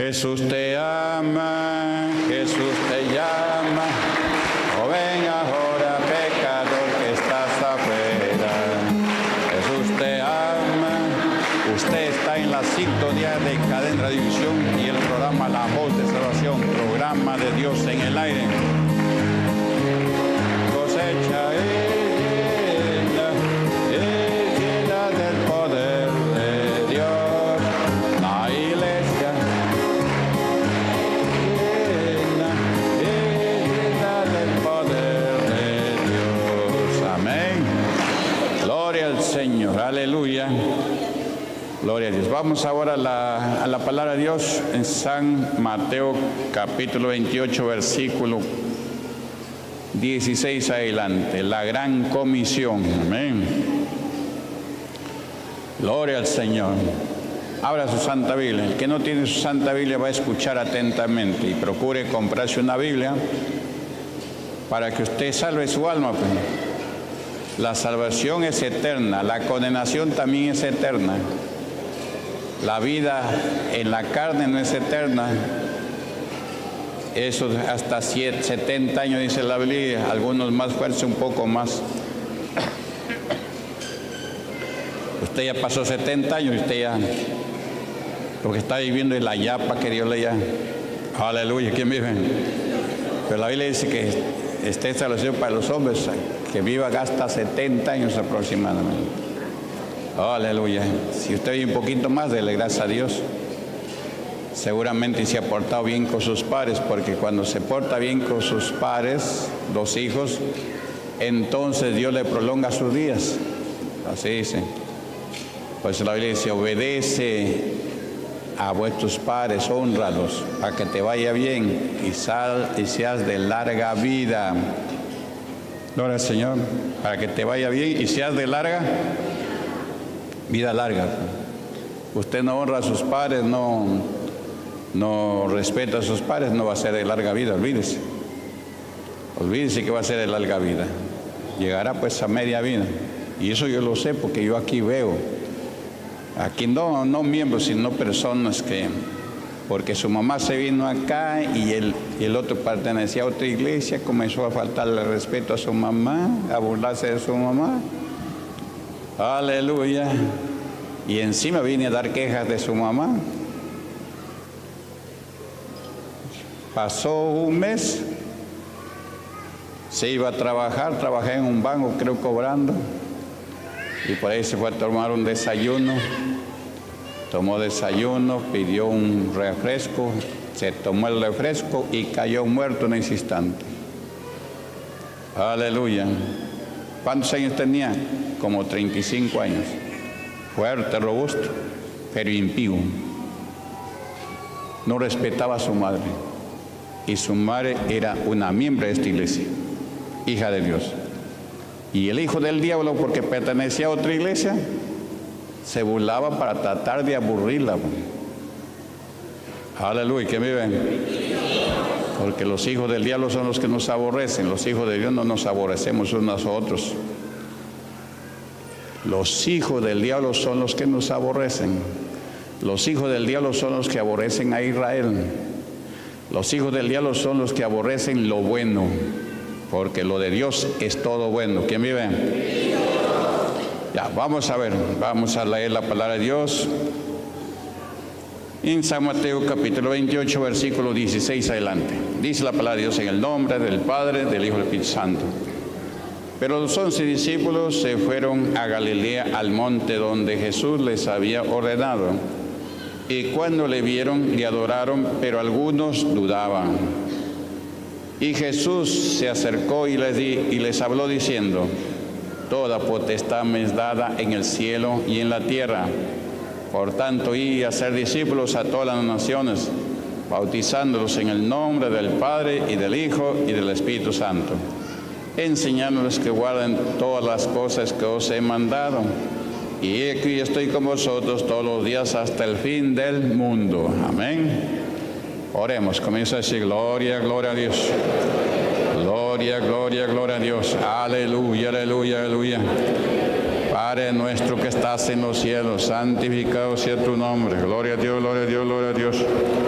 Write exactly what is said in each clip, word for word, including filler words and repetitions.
Jesús te ama, Jesús te llama. Oh, ven ahora, pecador que estás afuera. Jesús te ama. Usted está en la sintonía de Cadena Radiovisión y el programa La Voz de Salvación, programa de Dios en el aire. Cosecha llena, llena del poder de Dios. La iglesia llena, llena del poder de Dios. Amén. Gloria al Señor. Aleluya. Gloria a Dios. Vamos ahora a la, a la palabra de Dios en San Mateo capítulo veintiocho, versículo dieciséis adelante. La gran comisión. Amén. Gloria al Señor. Abra su Santa Biblia. El que no tiene su Santa Biblia va a escuchar atentamente y procure comprarse una Biblia para que usted salve su alma. Pues. La salvación es eterna, la condenación también es eterna. La vida en la carne no es eterna. Eso hasta setenta años dice la Biblia, algunos más fuertes, un poco más. Usted ya pasó setenta años, usted ya, lo que está viviendo es la yapa que Dios le da. Aleluya, ¿quién vive? Pero la Biblia dice que está establecido para los hombres que viva hasta setenta años aproximadamente. Aleluya. Si usted vive un poquito más, dele gracias a Dios. Seguramente se ha portado bien con sus padres, porque cuando se porta bien con sus padres, los hijos, entonces Dios le prolonga sus días. Así dice. Pues la Biblia dice, obedece a vuestros padres, hónralos, para que te vaya bien y, sal, y seas de larga vida. Gloria al Señor. Para que te vaya bien y seas de larga vida larga. Usted no honra a sus padres, no, no respeta a sus padres, no va a ser de larga vida, olvídese. Olvídese que va a ser de larga vida. Llegará pues a media vida. Y eso yo lo sé porque yo aquí veo. Aquí no, no miembros, sino personas que, porque su mamá se vino acá y el, y el otro pertenecía a otra iglesia, comenzó a faltarle respeto a su mamá, a burlarse de su mamá. Aleluya. Y encima viene a dar quejas de su mamá. Pasó un mes, se iba a trabajar, trabajé en un banco, creo cobrando, y por ahí se fue a tomar un desayuno. Tomó desayuno, pidió un refresco, se tomó el refresco y cayó muerto en ese instante. Aleluya. ¿Cuántos años tenía? Como treinta y cinco años. Fuerte, robusto, pero impío. No respetaba a su madre. Y su madre era una miembro de esta iglesia, hija de Dios. Y el hijo del diablo, porque pertenecía a otra iglesia, se burlaba para tratar de aburrirla. Aleluya, ¿quién vive? Porque los hijos del diablo son los que nos aborrecen. Los hijos de Dios no nos aborrecemos unos a otros. Los hijos del diablo son los que nos aborrecen. Los hijos del diablo son los que aborrecen a Israel. Los hijos del diablo son los que aborrecen lo bueno, porque lo de Dios es todo bueno. ¿Quién vive? Ya, vamos a ver, vamos a leer la palabra de Dios. En San Mateo capítulo veintiocho, versículo dieciséis adelante. Dice la palabra de Dios en el nombre del Padre, del Hijo y del Espíritu Santo. Pero los once discípulos se fueron a Galilea, al monte donde Jesús les había ordenado. Y cuando le vieron, le adoraron, pero algunos dudaban. Y Jesús se acercó y les, di, y les habló diciendo, toda potestad me es dada en el cielo y en la tierra. Por tanto, id y hacer discípulos a todas las naciones, bautizándolos en el nombre del Padre y del Hijo y del Espíritu Santo, enseñándoles que guarden todas las cosas que os he mandado. Y aquí estoy con vosotros todos los días hasta el fin del mundo. Amén. Oremos. Comienza a decir gloria, gloria a Dios. Gloria, gloria, gloria a Dios. Aleluya, aleluya, aleluya. Padre nuestro que estás en los cielos, santificado sea tu nombre. Gloria a Dios, gloria a Dios, gloria a Dios.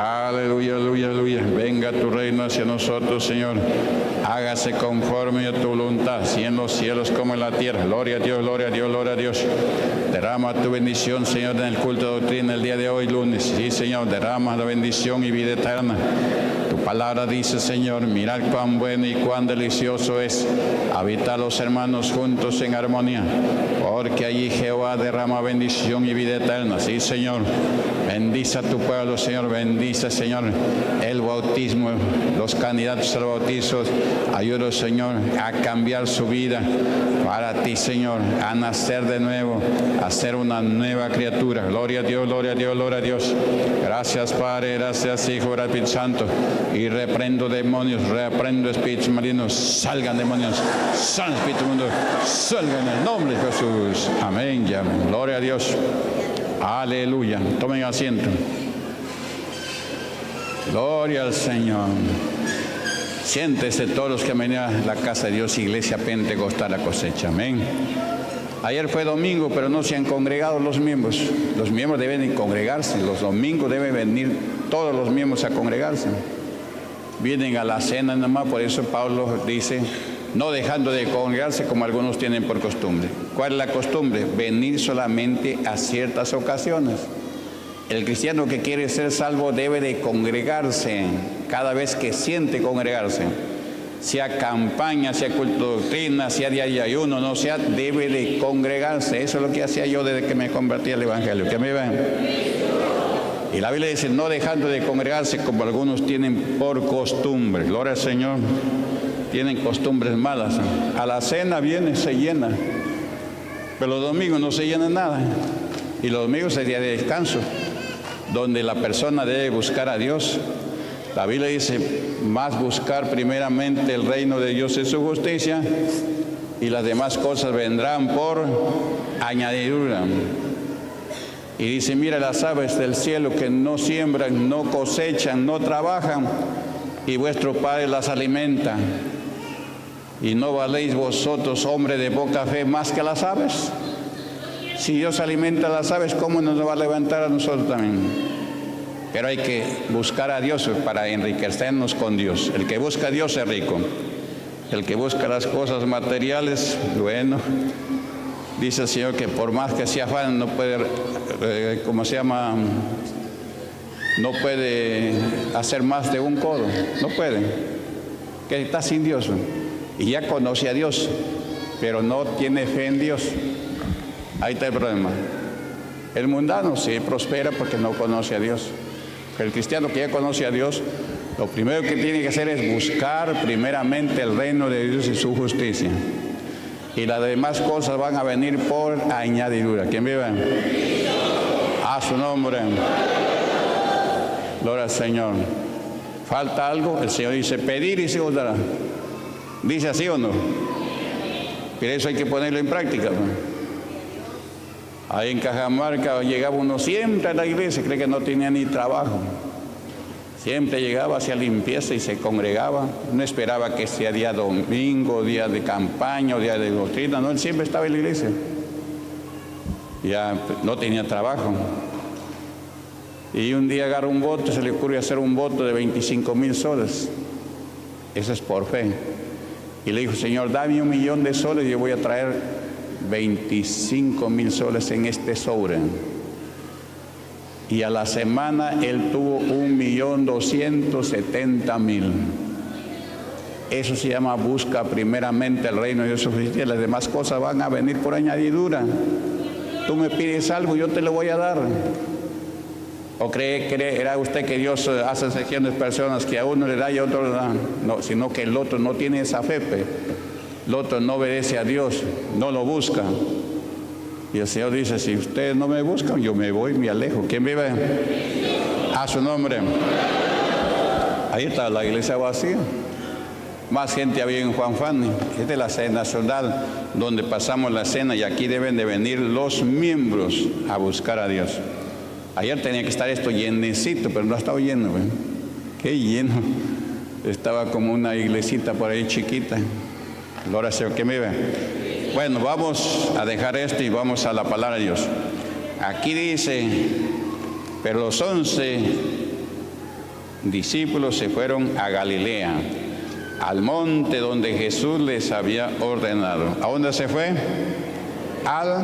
Aleluya, aleluya, aleluya. Venga tu reino hacia nosotros, Señor. Hágase conforme a tu voluntad, así en los cielos como en la tierra. Gloria a Dios, gloria a Dios, gloria a Dios. Derrama tu bendición, Señor, en el culto de doctrina el día de hoy, lunes. Sí, Señor, derrama la bendición y vida eterna. Tu palabra dice, Señor, mirad cuán bueno y cuán delicioso es habitar los hermanos juntos en armonía, porque allí Jehová derrama bendición y vida eterna. Sí, Señor, bendice a tu pueblo, Señor, bendice, Señor, el bautismo, los candidatos al bautizo. Ayúdanos, Señor, a cambiar su vida para ti, Señor, a nacer de nuevo, a ser una nueva criatura. Gloria a Dios, gloria a Dios, gloria a Dios. Gracias, Padre, gracias, Hijo, gracias, Espíritu Santo. Y reprendo demonios, reprendo espíritus malignos. Salgan demonios, salgan espíritu mundo, salgan en el nombre de Jesús. Amén y amén. Gloria a Dios. Aleluya. Tomen asiento. Gloria al Señor. Siéntese todos los que venían a la casa de Dios, Iglesia Pentecostal La Cosecha. Amén. Ayer fue domingo, pero no se han congregado los miembros. Los miembros deben congregarse. Los domingos deben venir todos los miembros a congregarse. Vienen a la cena nomás, por eso Pablo dice, no dejando de congregarse como algunos tienen por costumbre. ¿Cuál es la costumbre? Venir solamente a ciertas ocasiones. El cristiano que quiere ser salvo debe de congregarse cada vez que siente congregarse. Sea campaña, sea culto de doctrina, sea día de ayuno, no sea, debe de congregarse. Eso es lo que hacía yo desde que me convertí al Evangelio. ¿Qué me ven? Y la Biblia dice, no dejando de congregarse como algunos tienen por costumbre. Gloria al Señor. Tienen costumbres malas. A la cena viene, se llena. Pero los domingos no se llena nada. Y los domingos es día de descanso, donde la persona debe buscar a Dios. La Biblia dice, más buscar primeramente el reino de Dios y su justicia, y las demás cosas vendrán por añadidura. Y dice, mira las aves del cielo que no siembran, no cosechan, no trabajan, y vuestro Padre las alimenta. ¿Y no valéis vosotros, hombres de poca fe, más que las aves? Si Dios alimenta a las aves, ¿cómo nos va a levantar a nosotros también? Pero hay que buscar a Dios para enriquecernos con Dios. El que busca a Dios es rico. El que busca las cosas materiales, bueno, dice el Señor que por más que se afane, no puede, eh, ¿cómo se llama? No puede hacer más de un codo. No puede. Que está sin Dios. Y ya conoce a Dios, pero no tiene fe en Dios. Ahí está el problema. El mundano sí prospera porque no conoce a Dios. El cristiano que ya conoce a Dios, lo primero que tiene que hacer es buscar primeramente el reino de Dios y su justicia. Y las demás cosas van a venir por añadidura. ¿Quién vive? A su nombre. Gloria al Señor. ¿Falta algo? El Señor dice, pedir y se os dará. ¿Dice así o no? Pero eso hay que ponerlo en práctica, ¿no? Ahí en Cajamarca llegaba uno siempre a la iglesia, cree que no tenía ni trabajo. Siempre llegaba, hacía limpieza y se congregaba. No esperaba que sea día domingo, día de campaña o día de doctrina. No, él siempre estaba en la iglesia. Ya no tenía trabajo. Y un día agarra un voto, se le ocurre hacer un voto de veinticinco mil soles. Eso es por fe. Y le dijo, Señor, dame un millón de soles y yo voy a traer veinticinco mil soles en este sobre. Y a la semana él tuvo un millón doscientos setenta mil. Eso se llama busca primeramente el reino de Dios y las demás cosas van a venir por añadidura. Tú me pides algo, yo te lo voy a dar. ¿O cree, creerá usted que Dios hace secciones de personas que a uno le da y a otro le da? No, sino que el otro no tiene esa fe. El otro no obedece a Dios, no lo busca. Y el Señor dice, si ustedes no me buscan, yo me voy, me alejo. ¿Quién vive? A su nombre. Ahí está la iglesia vacía. Más gente había en Juan Fanny. Esta es la cena nacional donde pasamos la cena y aquí deben de venir los miembros a buscar a Dios. Ayer tenía que estar esto llenecito, pero no ha estado lleno. ¿eh? Qué lleno. Estaba como una iglesita por ahí chiquita. Gloria al Señor, que me ve. Bueno, vamos a dejar esto y vamos a la palabra de Dios. Aquí dice, pero los once discípulos se fueron a Galilea, al monte donde Jesús les había ordenado. ¿A dónde se fue? Al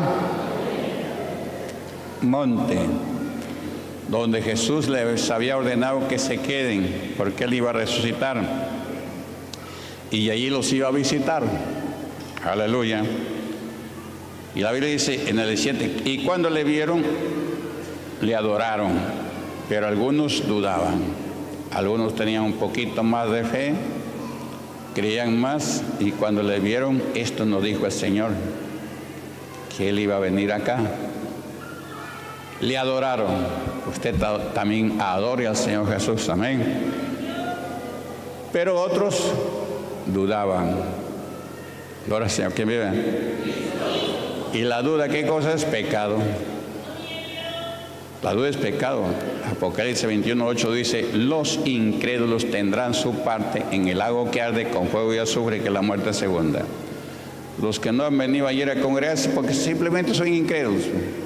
monte donde Jesús les había ordenado que se queden, porque Él iba a resucitar. Y allí los iba a visitar. Aleluya. Y la Biblia dice en el siete, y cuando le vieron, le adoraron, pero algunos dudaban. Algunos tenían un poquito más de fe, creían más, y cuando le vieron, esto nos dijo el Señor, que Él iba a venir acá. Le adoraron. Usted también adore al Señor Jesús, amén. Pero otros dudaban. Gloria al Señor. ¿Quién vive? Y la duda, ¿qué cosa es? Pecado. La duda es pecado. Apocalipsis veintiuno, ocho dice, los incrédulos tendrán su parte en el lago que arde con fuego y azufre, que es la muerte segunda. Los que no han venido ayer a congregarse porque simplemente son incrédulos.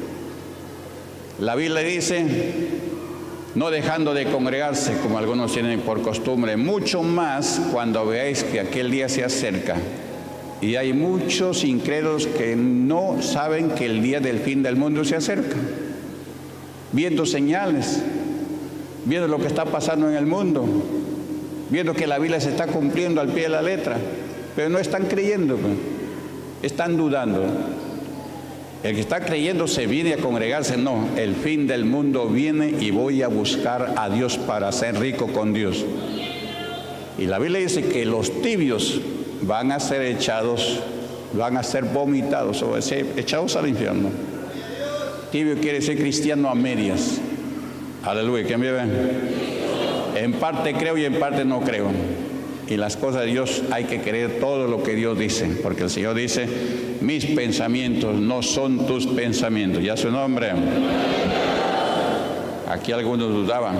La Biblia dice, no dejando de congregarse como algunos tienen por costumbre, mucho más cuando veáis que aquel día se acerca. Y hay muchos incrédulos que no saben que el día del fin del mundo se acerca. Viendo señales, viendo lo que está pasando en el mundo, viendo que la Biblia se está cumpliendo al pie de la letra, pero no están creyendo, están dudando. El que está creyendo se viene a congregarse, no, el fin del mundo viene y voy a buscar a Dios para ser rico con Dios. Y la Biblia dice que los tibios van a ser echados, van a ser vomitados, o sea, echados al infierno. Tibio quiere decir cristiano a medias. Aleluya, ¿quién vive? En parte creo y en parte no creo. Y las cosas de Dios hay que creer todo lo que Dios dice, porque el Señor dice, mis pensamientos no son tus pensamientos. Ya su nombre. Aquí algunos dudaban.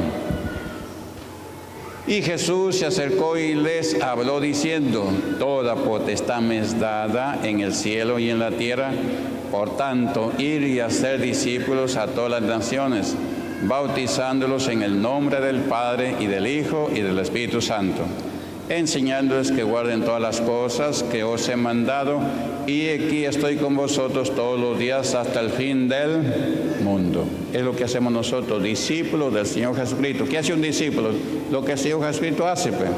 Y Jesús se acercó y les habló diciendo, toda potestad me es dada en el cielo y en la tierra. Por tanto, ir y hacer discípulos a todas las naciones, bautizándolos en el nombre del Padre y del Hijo y del Espíritu Santo, enseñándoles que guarden todas las cosas que os he mandado, y aquí estoy con vosotros todos los días hasta el fin del mundo. Es lo que hacemos nosotros, discípulos del Señor Jesucristo. ¿Qué hace un discípulo? Lo que el Señor Jesucristo hace, pues.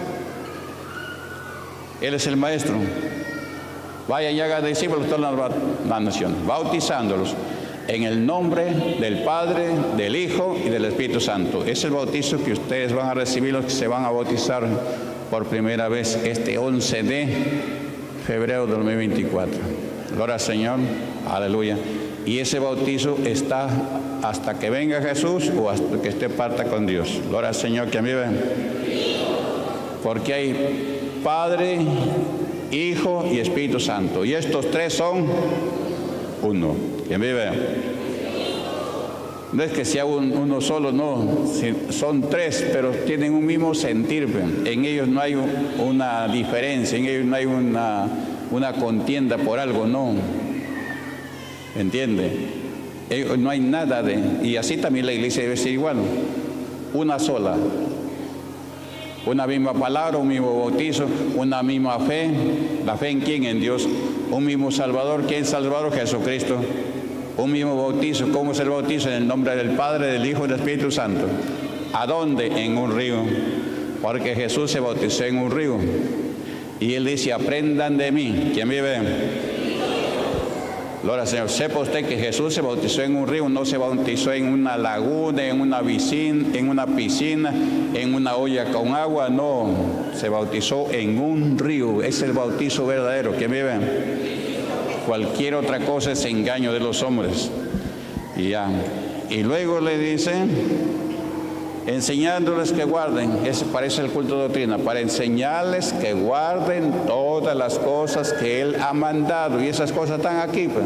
Él es el maestro. Vaya y haga discípulos de todas las naciones, bautizándolos en el nombre del Padre, del Hijo y del Espíritu Santo. Es el bautizo que ustedes van a recibir, los que se van a bautizar por primera vez este once de febrero de dos mil veinticuatro. Gloria al Señor, aleluya. Y ese bautizo está hasta que venga Jesús o hasta que esté parta con Dios. Gloria al Señor, que vive. Porque hay Padre, Hijo y Espíritu Santo. Y estos tres son uno. ¿Quién vive? No es que sea un, uno solo, no. Son tres, pero tienen un mismo sentir. En ellos no hay una diferencia, en ellos no hay una, una contienda por algo, no. ¿Entiende? No hay nada de... Y así también la iglesia debe ser igual. Una sola. Una misma palabra, un mismo bautizo, una misma fe. ¿La fe en quién? En Dios. Un mismo Salvador. ¿Quién es Salvador? Jesucristo. Un mismo bautizo. ¿Cómo es el bautizo? En el nombre del Padre, del Hijo y del Espíritu Santo. ¿A dónde? En un río. Porque Jesús se bautizó en un río. Y Él dice, aprendan de mí. ¿Quién vive? Gloria al Señor. Sepa usted que Jesús se bautizó en un río, no se bautizó en una laguna, en una piscina, en una piscina, en una olla con agua, no. Se bautizó en un río. Es el bautizo verdadero. ¿Quién vive? Cualquier otra cosa es engaño de los hombres. Y ya. Y luego le dice, enseñándoles que guarden, ese parece el culto de doctrina, para enseñarles que guarden todas las cosas que Él ha mandado. Y esas cosas están aquí, pues.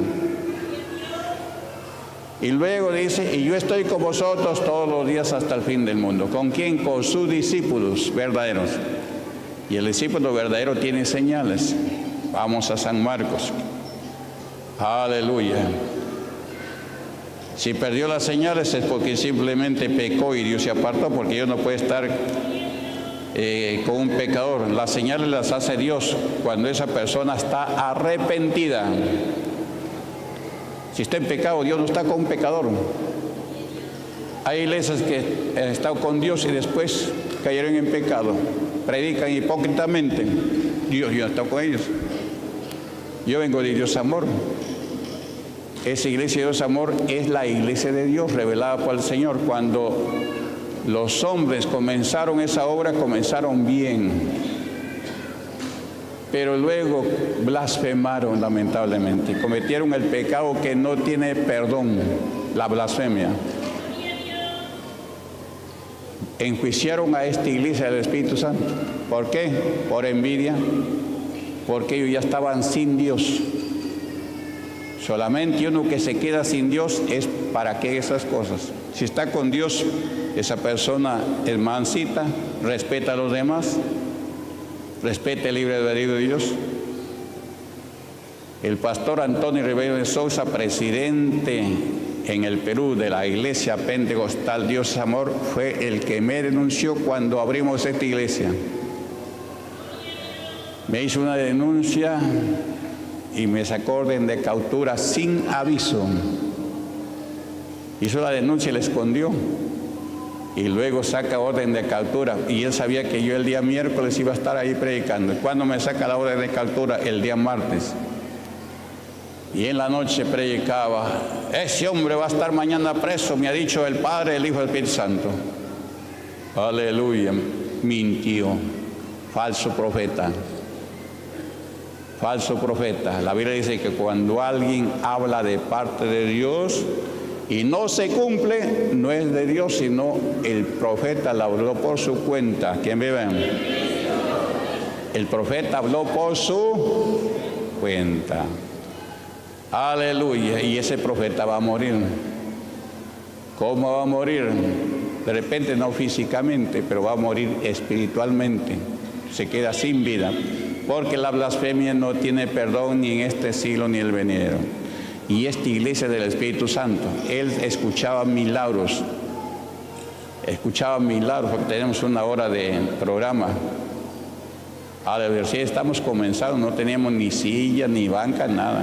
Y luego dice, y yo estoy con vosotros todos los días hasta el fin del mundo. ¿Con quién? Con sus discípulos verdaderos. Y el discípulo verdadero tiene señales. Vamos a San Marcos. Aleluya. Si perdió las señales es porque simplemente pecó y Dios se apartó, porque Dios no puede estar eh, con un pecador. Las señales las hace Dios cuando esa persona está arrepentida. Si está en pecado, Dios no está con un pecador. Hay iglesias que han estado con Dios y después cayeron en pecado. Predican hipócritamente. Dios ya está con ellos. Yo vengo de Dios Amor. Esa iglesia de Dios Amor es la iglesia de Dios revelada por el Señor. Cuando los hombres comenzaron esa obra, comenzaron bien. Pero luego blasfemaron lamentablemente. Cometieron el pecado que no tiene perdón, la blasfemia. Enjuiciaron a esta iglesia del Espíritu Santo. ¿Por qué? Por envidia. Porque ellos ya estaban sin Dios. Solamente uno que se queda sin Dios es para qué esas cosas. Si está con Dios, esa persona es mansita, respeta a los demás, respeta el libre albedrío de Dios. El pastor Antonio Ribeiro de Sousa, presidente en el Perú de la iglesia pentecostal Dios Amor, fue el que me denunció cuando abrimos esta iglesia. Me hizo una denuncia y me sacó orden de captura sin aviso. Hizo la denuncia y la escondió. Y luego saca orden de captura. Y él sabía que yo el día miércoles iba a estar ahí predicando. ¿Y cuándo me saca la orden de captura? El día martes. Y en la noche predicaba: ese hombre va a estar mañana preso, me ha dicho el Padre, el Hijo y el Espíritu Santo. Aleluya. Mintió. Falso profeta. Falso profeta. La Biblia dice que cuando alguien habla de parte de Dios y no se cumple, no es de Dios, sino el profeta la habló por su cuenta. ¿Quién vive? El profeta habló por su cuenta. Aleluya. Y ese profeta va a morir. ¿Cómo va a morir? De repente no físicamente, pero va a morir espiritualmente. Se queda sin vida. Porque la blasfemia no tiene perdón ni en este siglo ni el venidero. Y esta iglesia del Espíritu Santo, él escuchaba milagros. Escuchaba milagros, porque tenemos una hora de programa. A la universidad estamos comenzando, no teníamos ni silla, ni banca, nada.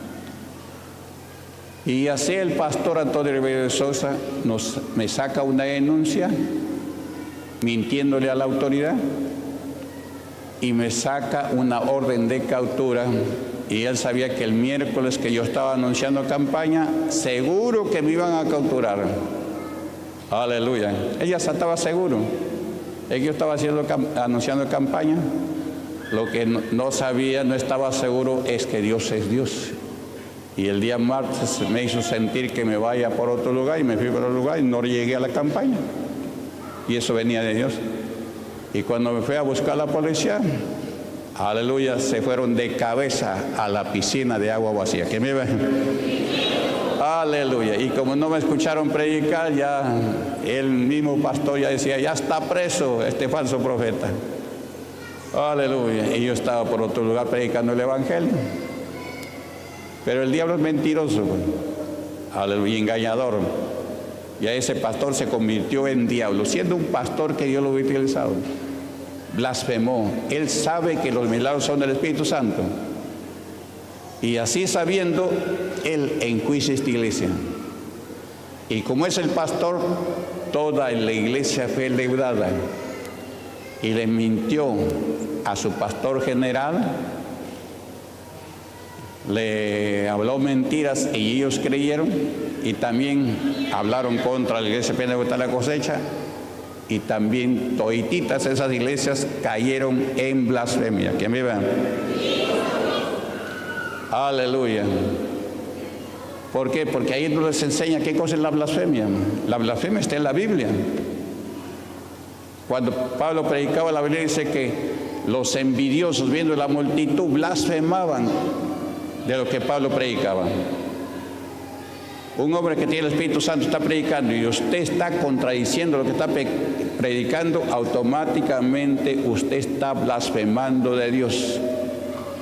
Y así el pastor Antonio Ribeiro de Sousa nos, me saca una denuncia, mintiéndole a la autoridad, y me saca una orden de captura. Y él sabía que el miércoles que yo estaba anunciando campaña, seguro que me iban a capturar. Aleluya. Ella estaba seguro. Es que yo estaba haciendo, anunciando campaña. Lo que no, no sabía, no estaba seguro, es que Dios es Dios. Y el día martes me hizo sentir que me vaya por otro lugar, y me fui por otro lugar y no llegué a la campaña. Y eso venía de Dios. Y cuando me fui a buscar a la policía, aleluya, se fueron de cabeza a la piscina de agua vacía. ¿Quién me ve? Aleluya. Y como no me escucharon predicar, ya el mismo pastor ya decía: ya está preso este falso profeta. Aleluya. Y yo estaba por otro lugar predicando el evangelio. Pero el diablo es mentiroso, aleluya, y engañador. Y a ese pastor se convirtió en diablo, siendo un pastor que Dios lo había utilizado. Blasfemó. Él sabe que los milagros son del Espíritu Santo. Y así sabiendo, él enjuicia esta iglesia. Y como es el pastor, toda la iglesia fue leudada. Y le mintió a su pastor general, le habló mentiras y ellos creyeron, y también hablaron contra la iglesia pentecostal de la cosecha, y también todititas esas iglesias cayeron en blasfemia. ¿Quién vive? Aleluya. ¿Por qué? Porque ahí no les enseña qué cosa es la blasfemia. La blasfemia está en la Biblia. Cuando Pablo predicaba, la Biblia dice que los envidiosos, viendo la multitud, blasfemaban de lo que Pablo predicaba. Un hombre que tiene el Espíritu Santo está predicando y usted está contradiciendo lo que está predicando, automáticamente usted está blasfemando de Dios.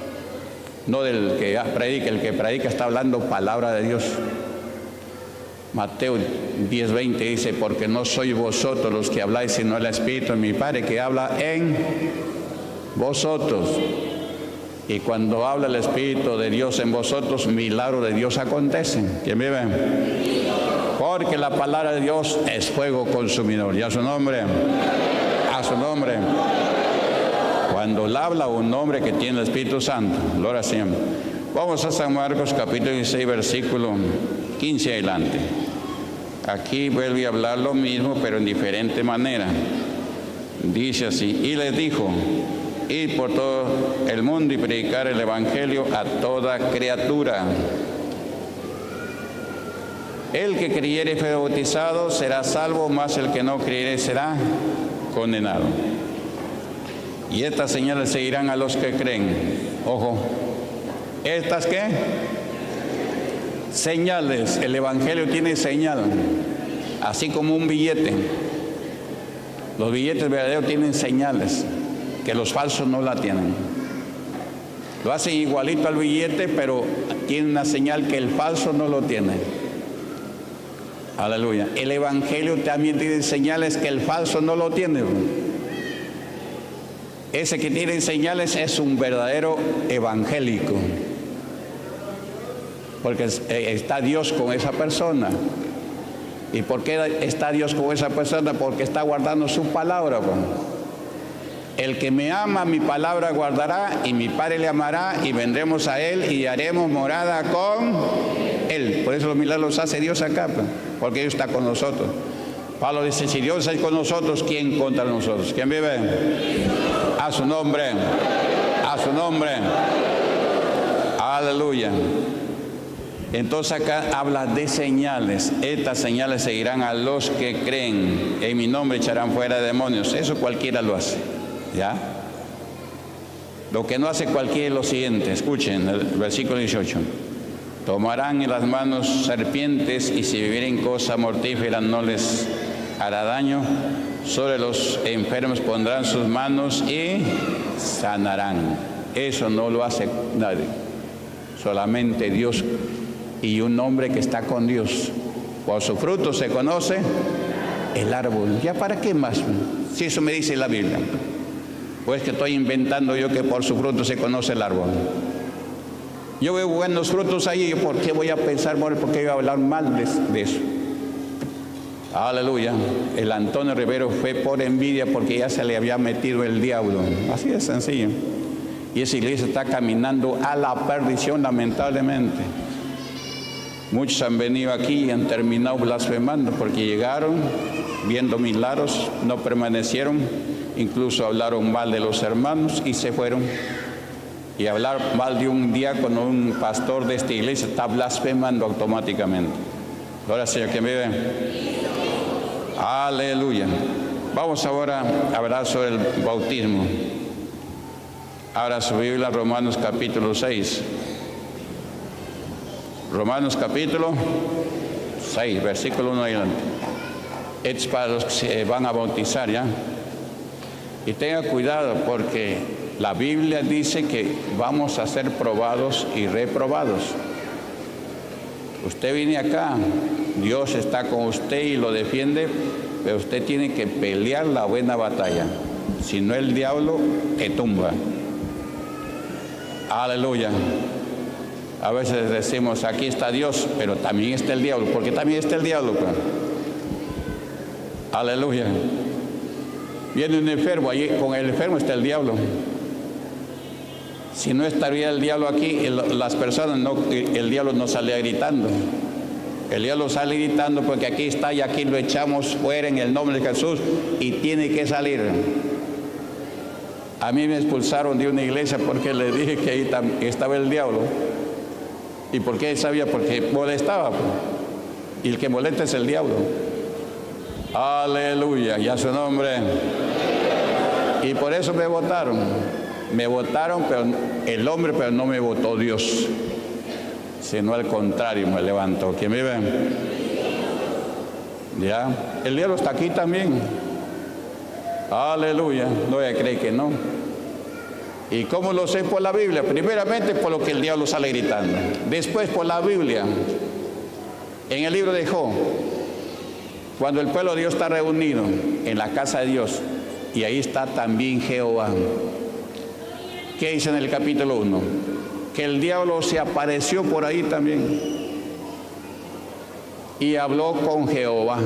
No del que predica, el que predica está hablando palabra de Dios. Mateo diez veinte dice, porque no sois vosotros los que habláis, sino el Espíritu de mi Padre que habla en vosotros. Y cuando habla el Espíritu de Dios en vosotros, milagros de Dios acontecen. ¿Quién vive? Porque la palabra de Dios es fuego consumidor. Y a su nombre, a su nombre. Cuando le habla un hombre que tiene el Espíritu Santo, gloria al Señor. Vamos a San Marcos capítulo dieciséis, versículo quince adelante. Aquí vuelve a hablar lo mismo, pero en diferente manera. Dice así, y les dijo, id por todo el mundo y predicar el Evangelio a toda criatura. El que creyere y fuere bautizado será salvo, mas el que no creyere será condenado. Y estas señales seguirán a los que creen. Ojo, ¿estas qué? Señales. El Evangelio tiene señal, así como un billete. Los billetes verdaderos tienen señales, que los falsos no la tienen. Lo hacen igualito al billete, pero tiene una señal que el falso no lo tiene. Aleluya. El Evangelio también tiene señales que el falso no lo tiene. Ese que tiene señales es un verdadero evangélico, porque está Dios con esa persona. ¿Y por qué está Dios con esa persona? Porque está guardando su palabra. El que me ama, mi palabra guardará, y mi Padre le amará, y vendremos a Él y haremos morada con Él. Por eso los milagros los hace Dios acá, porque Dios está con nosotros. Pablo dice, si Dios es con nosotros, ¿quién contra nosotros? ¿Quién vive? A su nombre, a su nombre. Aleluya. Entonces acá habla de señales. Estas señales seguirán a los que creen. En mi nombre echarán fuera demonios. Eso cualquiera lo hace. ¿Ya? Lo que no hace cualquiera es lo siguiente. Escuchen el versículo dieciocho. Tomarán en las manos serpientes, y si vivieren cosa mortífera no les hará daño. Sobre los enfermos pondrán sus manos y sanarán. Eso no lo hace nadie. Solamente Dios y un hombre que está con Dios. Por su fruto se conoce el árbol. ¿Ya para qué más? Si eso me dice la Biblia. Pues que estoy inventando yo que por su fruto se conoce el árbol. Yo veo buenos frutos ahí, ¿por qué voy a pensar, por qué voy a hablar mal de, de eso? Aleluya. El Antonio Rivero fue por envidia porque ya se le había metido el diablo. Así de sencillo. Y esa iglesia está caminando a la perdición, lamentablemente. Muchos han venido aquí y han terminado blasfemando porque llegaron viendo milagros, no permanecieron, incluso hablaron mal de los hermanos y se fueron. Y hablar mal de un diácono, un pastor de esta iglesia, está blasfemando automáticamente. Gloria al Señor, que vive. Aleluya. Vamos ahora a hablar sobre el bautismo. Ahora su Biblia, Romanos capítulo seis. Romanos capítulo seis, versículo uno adelante. Es para los que se van a bautizar, ¿ya? Y tenga cuidado porque la Biblia dice que vamos a ser probados y reprobados. Usted viene acá, Dios está con usted y lo defiende, pero usted tiene que pelear la buena batalla. Si no, el diablo te tumba. Aleluya. A veces decimos, aquí está Dios, pero también está el diablo. ¿Por qué también está el diablo? Pues? Aleluya. Viene un enfermo, allí con el enfermo está el diablo. Si no estaría el diablo aquí, el, las personas, no, el diablo no sale gritando. El diablo sale gritando porque aquí está y aquí lo echamos fuera en el nombre de Jesús y tiene que salir. A mí me expulsaron de una iglesia porque le dije que ahí estaba el diablo. ¿Y por qué sabía? Porque molestaba. Y el que molesta es el diablo. Aleluya, y a su nombre. Y por eso me votaron. Me votaron, pero el hombre, pero no me votó Dios. Sino al contrario, me levantó. ¿Quién vive? Ya. El diablo está aquí también. Aleluya. No voy a creer que no. ¿Y cómo lo sé? Por la Biblia. Primeramente por lo que el diablo sale gritando. Después por la Biblia. En el libro de Job, cuando el pueblo de Dios está reunido en la casa de Dios, y ahí está también Jehová, ¿qué dice en el capítulo uno? Que el diablo se apareció por ahí también y habló con Jehová.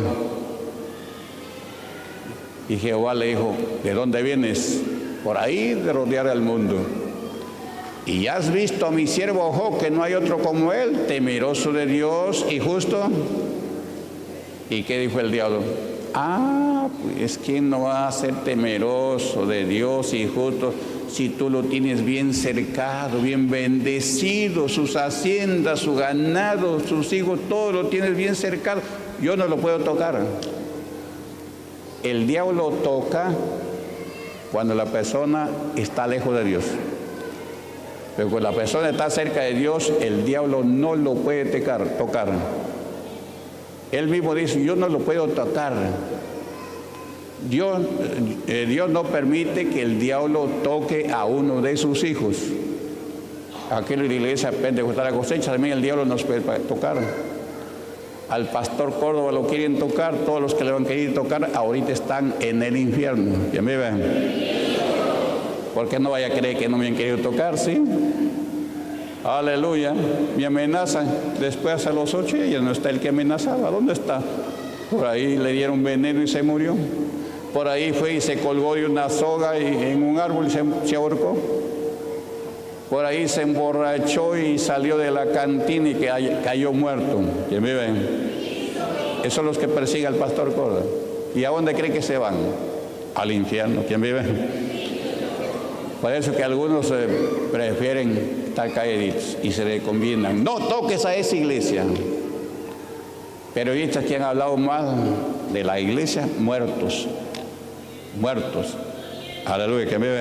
Y Jehová le dijo, ¿de dónde vienes? Por ahí de rodear al mundo. Y has visto a mi siervo Job, que no hay otro como él, temeroso de Dios y justo. ¿Y qué dijo el diablo? Ah, pues ¿quién no va a ser temeroso de Dios y justo si tú lo tienes bien cercado, bien bendecido, sus haciendas, su ganado, sus hijos, todo lo tienes bien cercado? Yo no lo puedo tocar. El diablo toca cuando la persona está lejos de Dios. Pero cuando la persona está cerca de Dios, el diablo no lo puede tocar. tocar. Él mismo dice, yo no lo puedo tocar. Dios, eh, Dios no permite que el diablo toque a uno de sus hijos. Aquí en la iglesia Pentecostal la cosecha también el diablo nos puede tocar. Al pastor Córdoba lo quieren tocar, todos los que le van a querer tocar ahorita están en el infierno. ¿Ya me ven? ¿Por qué no vaya a creer que no me han querido tocar? ¿Sí? Aleluya. Me amenazan. Después a los ocho ya no está el que amenazaba. ¿Dónde está? Por ahí le dieron veneno y se murió. Por ahí fue y se colgó de una soga y en un árbol y se, se ahorcó. Por ahí se emborrachó y salió de la cantina y que cayó muerto. ¿Quién me ven? Esos son los que persiguen al pastor Córdoba. ¿Y a dónde cree que se van? Al infierno. ¿Quién vive? Por eso que algunos eh, prefieren estar calladitos y se le convienen. No toques a esa iglesia. Periodistas que han hablado mal de la iglesia, muertos. Muertos. Aleluya. ¿Quién vive?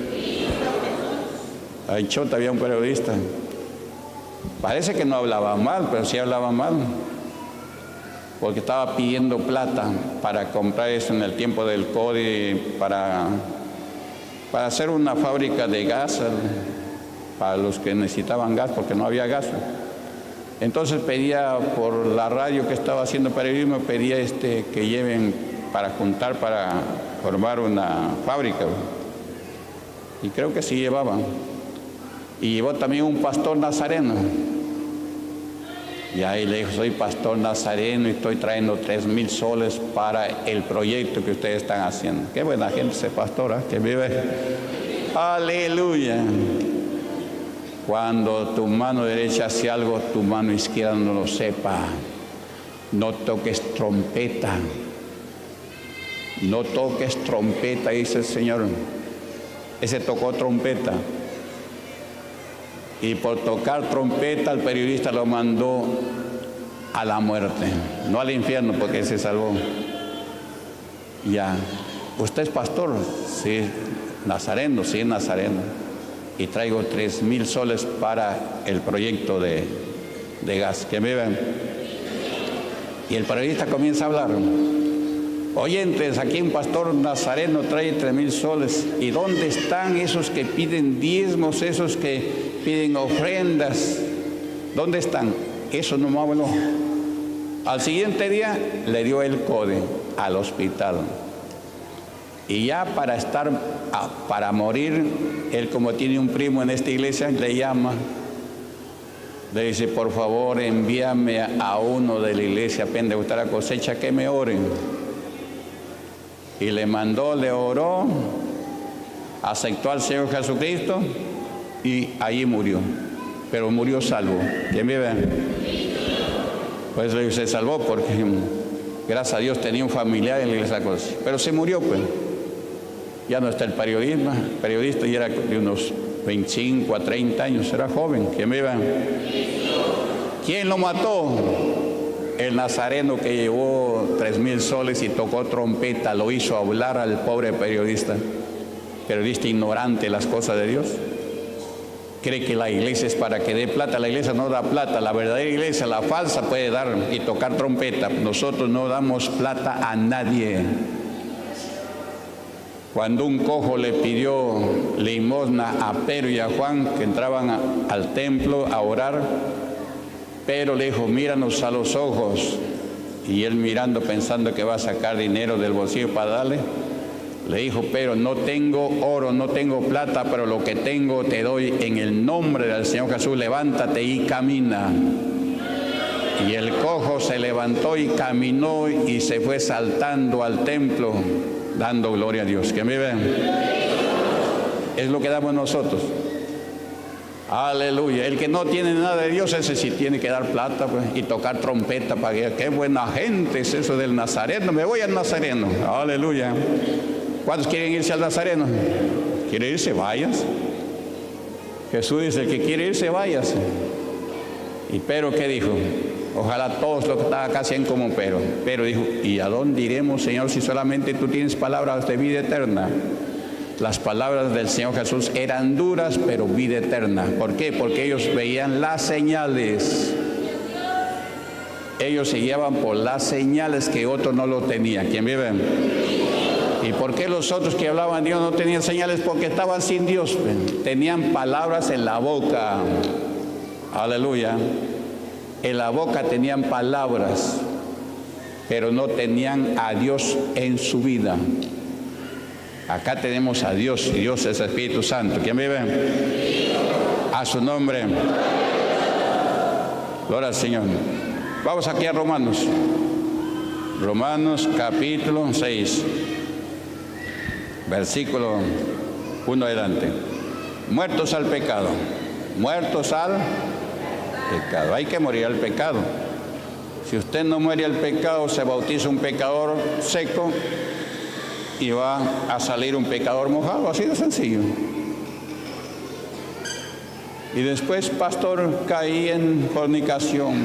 Ahí Chota había un periodista. Parece que no hablaba mal, pero sí hablaba mal. Porque estaba pidiendo plata para comprar eso en el tiempo del COVID, para, para hacer una fábrica de gas, para los que necesitaban gas, porque no había gas. Entonces pedía por la radio que estaba haciendo periodismo, pedía este, que lleven para juntar, para formar una fábrica. Y creo que sí llevaban. Y llevó también un pastor nazareno. Y ahí le dijo, soy pastor nazareno y estoy trayendo tres mil soles para el proyecto que ustedes están haciendo. Qué buena gente ese pastor, ¿eh? Que vive. Aleluya. Cuando tu mano derecha hace algo, tu mano izquierda no lo sepa. No toques trompeta. No toques trompeta, dice el Señor. Ese tocó trompeta. Y por tocar trompeta, el periodista lo mandó a la muerte, no al infierno, porque se salvó. Ya. ¿Usted es pastor? Sí, nazareno, sí, nazareno. Y traigo tres mil soles para el proyecto de, de gas. ¿Que me ven? Y el periodista comienza a hablar. Oyentes, aquí un pastor nazareno trae tres mil soles. ¿Y dónde están esos que piden diezmos, esos que piden ofrendas? ¿Dónde están? Eso no me habló. Al siguiente día le dio el code al hospital. Y ya para estar, para morir, él como tiene un primo en esta iglesia, le llama. Le dice, por favor, envíame a uno de la iglesia Pentecostal la cosecha que me oren. Y le mandó, le oró, aceptó al Señor Jesucristo y allí murió. Pero murió salvo. ¿Quién vive? Pues se salvó porque, gracias a Dios, tenía un familiar en la iglesia. Pero se murió, pues. Ya no está el periodismo, periodista y era de unos veinticinco a treinta años, era joven. ¿Quién vive? ¿Quién lo mató? El nazareno que llevó tres mil soles y tocó trompeta, lo hizo hablar al pobre periodista. Periodista ignorante de las cosas de Dios. Cree que la iglesia es para que dé plata. La iglesia no da plata. La verdadera iglesia, la falsa, puede dar y tocar trompeta. Nosotros no damos plata a nadie. Cuando un cojo le pidió limosna a Pedro y a Juan, que entraban a, al templo a orar, Pero le dijo, míranos a los ojos. Y él mirando, pensando que va a sacar dinero del bolsillo para darle, le dijo, pero no tengo oro, no tengo plata, pero lo que tengo te doy en el nombre del Señor Jesús, levántate y camina. Y el cojo se levantó y caminó y se fue saltando al templo, dando gloria a Dios. ¿Quién vive? Es lo que damos nosotros. Aleluya. El que no tiene nada de Dios, ese sí tiene que dar plata, pues, y tocar trompeta para que, qué buena gente es eso del Nazareno. Me voy al Nazareno. Aleluya. ¿Cuántos quieren irse al Nazareno? ¿Quiere irse? Váyase. Jesús dice, el que quiere irse, váyase. ¿Y pero qué dijo? Ojalá todos los que están acá sean como pero. Pero dijo, ¿y a dónde iremos, Señor, si solamente tú tienes palabras de vida eterna? Las palabras del Señor Jesús eran duras, pero vida eterna. ¿Por qué? Porque ellos veían las señales. Ellos se guiaban por las señales que otros no lo tenían. ¿Quién vive? ¿Y por qué los otros que hablaban Dios no tenían señales? Porque estaban sin Dios. Tenían palabras en la boca. Aleluya. En la boca tenían palabras, pero no tenían a Dios en su vida. Acá tenemos a Dios, y Dios es Espíritu Santo. ¿Quién vive? A su nombre. Gloria al Señor. Vamos aquí a Romanos. Romanos capítulo seis. Versículo uno adelante. Muertos al pecado. Muertos al pecado. Hay que morir al pecado. Si usted no muere al pecado, se bautiza un pecador seco y va a salir un pecador mojado, así de sencillo. Y después, pastor, caí en fornicación.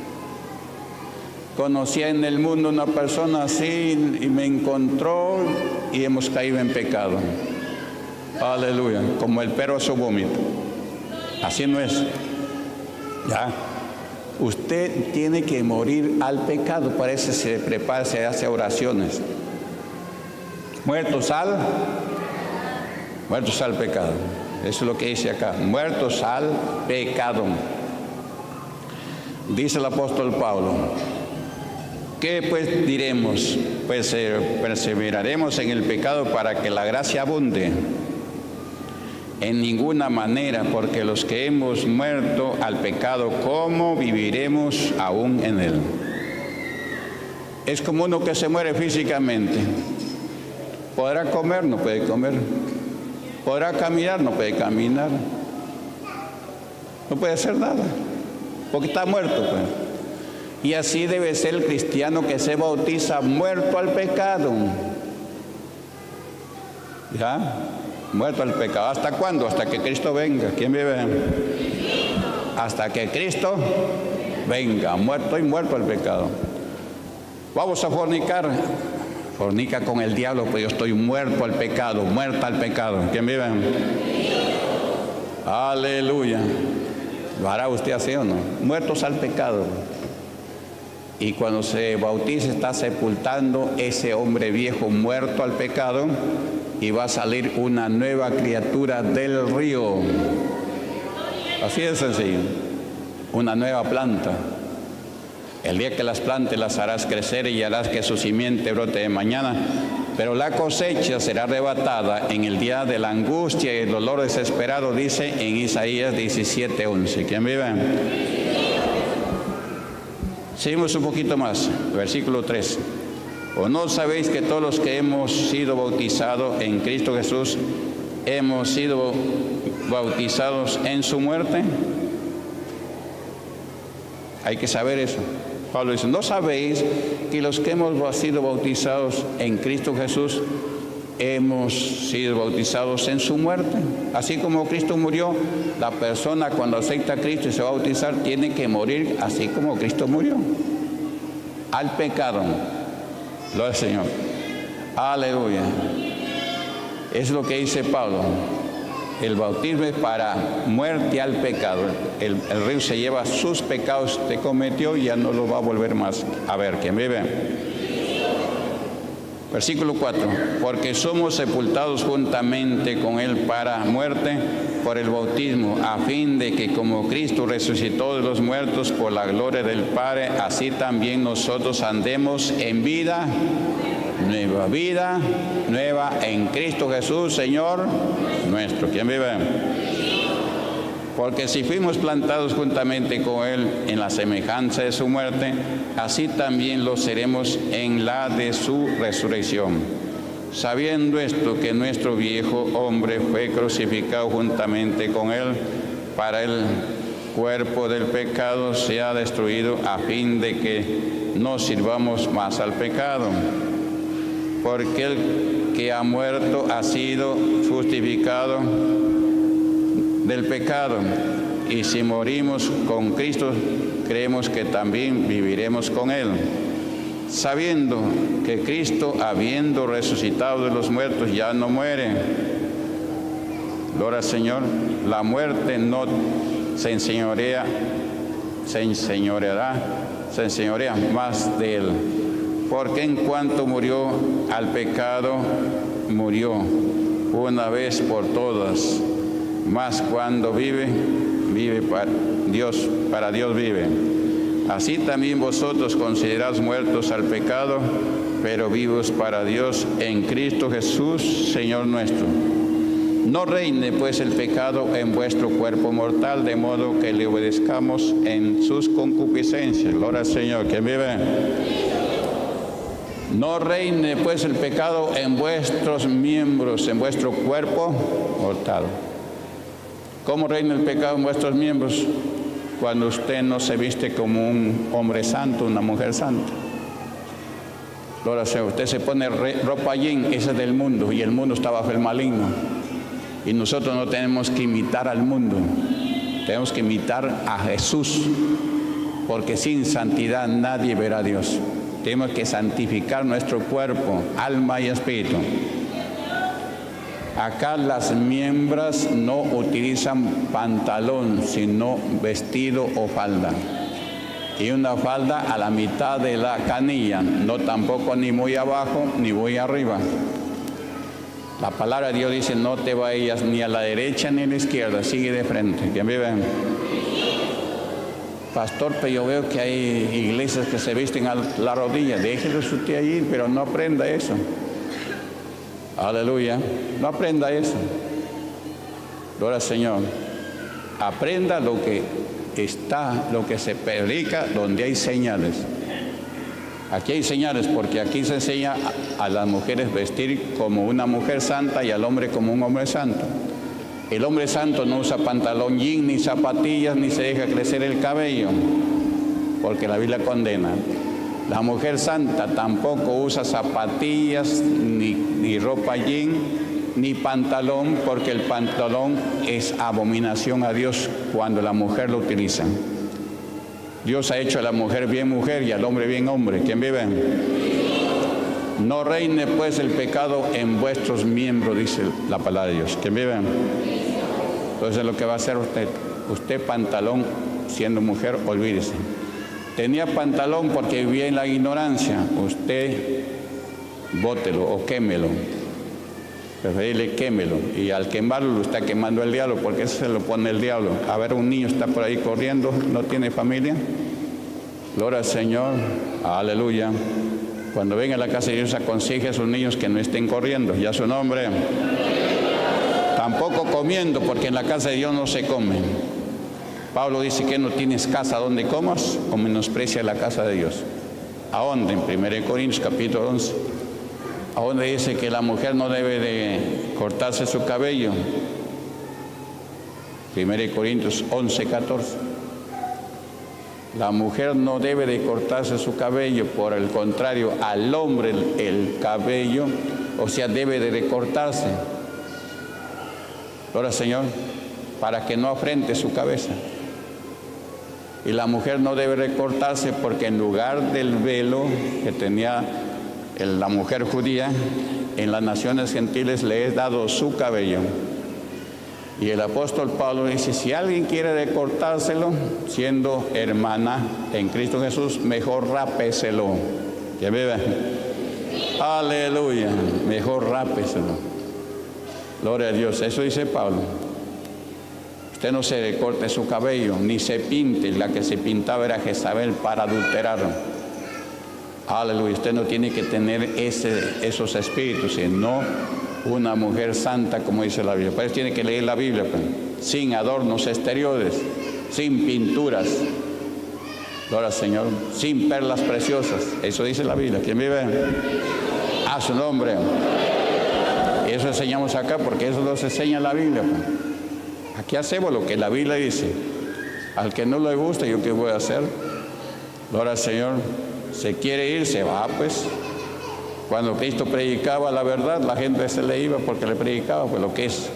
Conocí en el mundo una persona así y me encontró y hemos caído en pecado. Aleluya, como el perro a su vómito. Así no es. Ya. Usted tiene que morir al pecado. Para eso se prepara, se hace oraciones. Muertos al, muertos al pecado. Eso es lo que dice acá. Muertos al pecado. Dice el apóstol Pablo. ¿Qué pues diremos? Pues eh, perseveraremos en el pecado para que la gracia abunde. En ninguna manera, porque los que hemos muerto al pecado, ¿cómo viviremos aún en él? Es como uno que se muere físicamente. ¿Podrá comer? No puede comer. ¿Podrá caminar? No puede caminar. No puede hacer nada, porque está muerto, pues. Y así debe ser el cristiano que se bautiza muerto al pecado. ¿Ya? Muerto al pecado. ¿Hasta cuándo? Hasta que Cristo venga. ¿Quién vive? Hasta que Cristo venga. Muerto y muerto al pecado. Vamos a fornicar. Fornica con el diablo, pues yo estoy muerto al pecado, muerta al pecado. ¿Quién vive? Aleluya. ¿Lo hará usted así o no? Muertos al pecado. Y cuando se bautiza está sepultando ese hombre viejo muerto al pecado y va a salir una nueva criatura del río. Así de sencillo. Una nueva planta. El día que las plantes las harás crecer y harás que su simiente brote de mañana, pero la cosecha será arrebatada en el día de la angustia y el dolor desesperado, dice en Isaías diecisiete once. ¿Quién vive? Seguimos un poquito más, versículo tres. ¿O no sabéis que todos los que hemos sido bautizados en Cristo Jesús, hemos sido bautizados en su muerte? Hay que saber eso. Pablo dice, ¿no sabéis que los que hemos sido bautizados en Cristo Jesús, hemos sido bautizados en su muerte? Así como Cristo murió, la persona cuando acepta a Cristo y se va a bautizar, tiene que morir así como Cristo murió. Al pecado. Gloria al Señor. Aleluya. Es lo que dice Pablo. El bautismo es para muerte al pecado. El, el río se lleva sus pecados que cometió y ya no lo va a volver más a ver. ¿Quién vive? Versículo cuatro. Porque somos sepultados juntamente con Él para muerte por el bautismo, a fin de que como Cristo resucitó de los muertos por la gloria del Padre, así también nosotros andemos en vida nueva. Vida nueva en Cristo Jesús, Señor nuestro. ¿Quién vive? Porque si fuimos plantados juntamente con Él en la semejanza de su muerte, así también lo seremos en la de su resurrección. Sabiendo esto, que nuestro viejo hombre fue crucificado juntamente con Él, para el cuerpo del pecado sea destruido, a fin de que no sirvamos más al pecado. Porque el que ha muerto ha sido justificado del pecado, y si morimos con Cristo, creemos que también viviremos con Él, sabiendo que Cristo, habiendo resucitado de los muertos, ya no muere. Gloria al Señor. La muerte no se enseñorea, se enseñoreará, se enseñorea más de Él, porque en cuanto murió al pecado, murió una vez por todas. Mas cuando vive, vive para Dios, para Dios vive. Así también vosotros consideraos muertos al pecado, pero vivos para Dios en Cristo Jesús, Señor nuestro. No reine pues el pecado en vuestro cuerpo mortal, de modo que le obedezcamos en sus concupiscencias. Gloria al Señor. ¿Quién vive? No reine pues el pecado en vuestros miembros, en vuestro cuerpo mortal. ¿Cómo reina el pecado en vuestros miembros? Cuando usted no se viste como un hombre santo, una mujer santa. Gloria al Señor. Usted se pone ropa jean, esa es del mundo, y el mundo está bajo el maligno. Y nosotros no tenemos que imitar al mundo, tenemos que imitar a Jesús, porque sin santidad nadie verá a Dios. Tenemos que santificar nuestro cuerpo, alma y espíritu. Acá las miembros no utilizan pantalón, sino vestido o falda. Y una falda a la mitad de la canilla, no tampoco ni muy abajo ni muy arriba. La palabra de Dios dice: no te vayas ni a la derecha ni a la izquierda, sigue de frente. ¿Quién vive? Pastor, pero yo veo que hay iglesias que se visten a la rodilla. Déjelo usted allí, pero no aprenda eso. Aleluya. No aprenda eso. Gloria al Señor. Aprenda lo que está, lo que se predica donde hay señales. Aquí hay señales, porque aquí se enseña a, a las mujeres vestir como una mujer santa y al hombre como un hombre santo. El hombre santo no usa pantalón jean, ni zapatillas, ni se deja crecer el cabello, porque la Biblia condena. La mujer santa tampoco usa zapatillas, ni, ni ropa jean, ni pantalón, porque el pantalón es abominación a Dios cuando la mujer lo utiliza. Dios ha hecho a la mujer bien mujer y al hombre bien hombre. ¿Quién vive? No reine pues el pecado en vuestros miembros, dice la palabra de Dios. ¿Quién vive? Entonces lo que va a hacer usted, usted pantalón siendo mujer, olvídese. Tenía pantalón porque vivía en la ignorancia, usted bótelo o quémelo. Preferible quémelo, y al quemarlo lo está quemando el diablo, porque eso se lo pone el diablo. A ver, un niño está por ahí corriendo, no tiene familia. Gloria al Señor, aleluya. Cuando venga a la casa de Dios, aconseje a sus niños que no estén corriendo, ya su nombre. Tampoco comiendo, porque en la casa de Dios no se come. Pablo dice que no tienes casa donde comas, o menosprecia la casa de Dios. ¿A dónde? En primera de Corintios capítulo once. ¿A dónde dice que la mujer no debe de cortarse su cabello? primera de Corintios once, catorce. La mujer no debe de cortarse su cabello, por el contrario, al hombre el, el cabello, o sea, debe de recortarse. Gloria al Señor, para que no afrente su cabeza. Y la mujer no debe recortarse, porque en lugar del velo que tenía la mujer judía, en las naciones gentiles le es dado su cabello. Y el apóstol Pablo dice: si alguien quiere recortárselo, siendo hermana en Cristo Jesús, mejor rápeselo. ¿Ya vive? Aleluya. Mejor rápeselo. Gloria a Dios. Eso dice Pablo. Usted no se corte su cabello, ni se pinte. La que se pintaba era Jezabel para adulterarlo. Aleluya. Usted no tiene que tener ese, esos espíritus, sino una mujer santa, como dice la Biblia. Por eso tiene que leer la Biblia, pues, sin adornos exteriores, sin pinturas. Gloria al Señor. Sin perlas preciosas. Eso dice la Biblia. ¿Quién vive? A su nombre. Y eso enseñamos acá, porque eso nos enseña la Biblia, pues. Aquí hacemos lo que la Biblia dice. Al que no le gusta, ¿yo qué voy a hacer? Gloria al Señor. Se quiere ir, se va, pues. Cuando Cristo predicaba la verdad, la gente se le iba porque le predicaba, pues lo que es.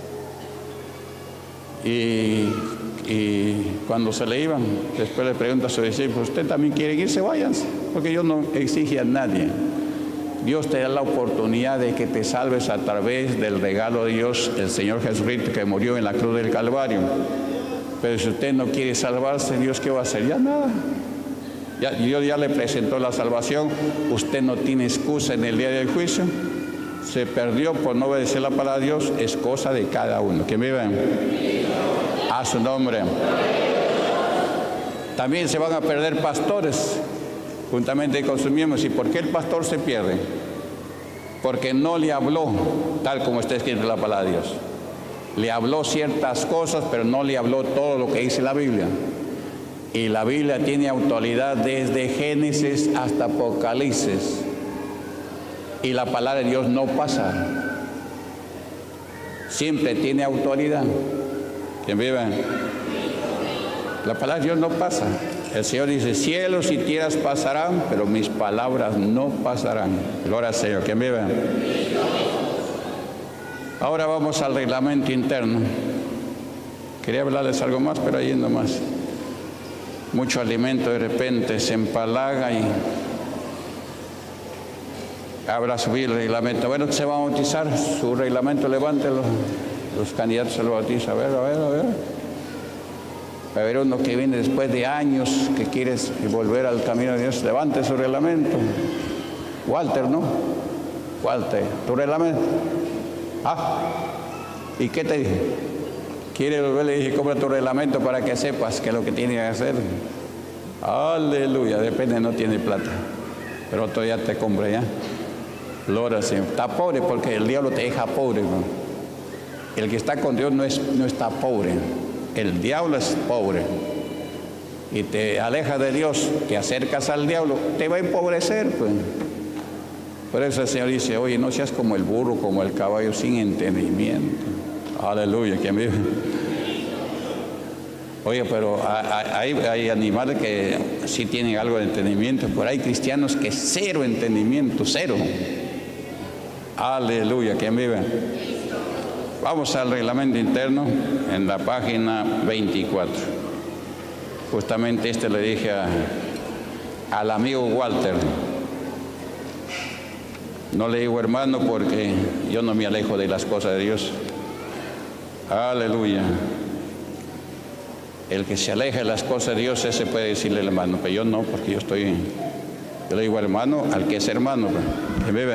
Y, y cuando se le iban, después le pregunta a sus discípulos: ¿usted también quiere irse? Váyanse, porque yo no exige a nadie. Dios te da la oportunidad de que te salves a través del regalo de Dios, el Señor Jesucristo, que murió en la cruz del Calvario. Pero si usted no quiere salvarse, ¿Dios qué va a hacer? Ya nada. Ya, Dios ya le presentó la salvación. Usted no tiene excusa en el día del juicio. Se perdió por no obedecer la palabra de Dios. Es cosa de cada uno. ¿Que viven? A su nombre. También se van a perder pastores juntamente con sus miembros. ¿Y por qué el pastor se pierde? Porque no le habló tal como está escrito en la palabra de Dios. Le habló ciertas cosas, pero no le habló todo lo que dice la Biblia. Y la Biblia tiene autoridad desde Génesis hasta Apocalipsis. Y la palabra de Dios no pasa. Siempre tiene autoridad. ¿Quién vive? La palabra de Dios no pasa. El Señor dice: cielos y tierras pasarán, pero mis palabras no pasarán. Gloria al Señor. ¿Quién vive? Ahora vamos al reglamento interno. Quería hablarles algo más, pero ahí no más. Mucho alimento de repente se empalaga y habrá subido el reglamento. Bueno, se va a bautizar. Su reglamento, levántelo. Los candidatos se lo bautizan. A ver, a ver, a ver. Va a haber uno que viene después de años que quiere volver al camino de Dios. Levante su reglamento. Walter, ¿no? Walter, tu reglamento. Ah, ¿y qué te dije? Quiere volver, le dije: compra tu reglamento para que sepas qué es lo que tiene que hacer. Aleluya. Depende, no tiene plata, pero otro día te compra ya. Gloria al Señor. Está pobre porque el diablo te deja pobre, ¿no? El que está con Dios no, es, no está pobre. El diablo es pobre. Y te alejas de Dios, te acercas al diablo, te va a empobrecer, pues. Por eso el Señor dice: oye, no seas como el burro, como el caballo, sin entendimiento. Aleluya. ¿Quién vive? Oye, pero hay, hay animales que sí tienen algo de entendimiento, pero hay cristianos que cero entendimiento, cero. Aleluya. ¿Quién vive? Vamos al reglamento interno en la página veinticuatro. Justamente este le dije a, al amigo Walter. No le digo hermano porque yo no me alejo de las cosas de Dios. Aleluya. El que se aleja de las cosas de Dios, ese puede decirle hermano, pero yo no, porque yo estoy, yo le digo hermano al que es hermano, que vive.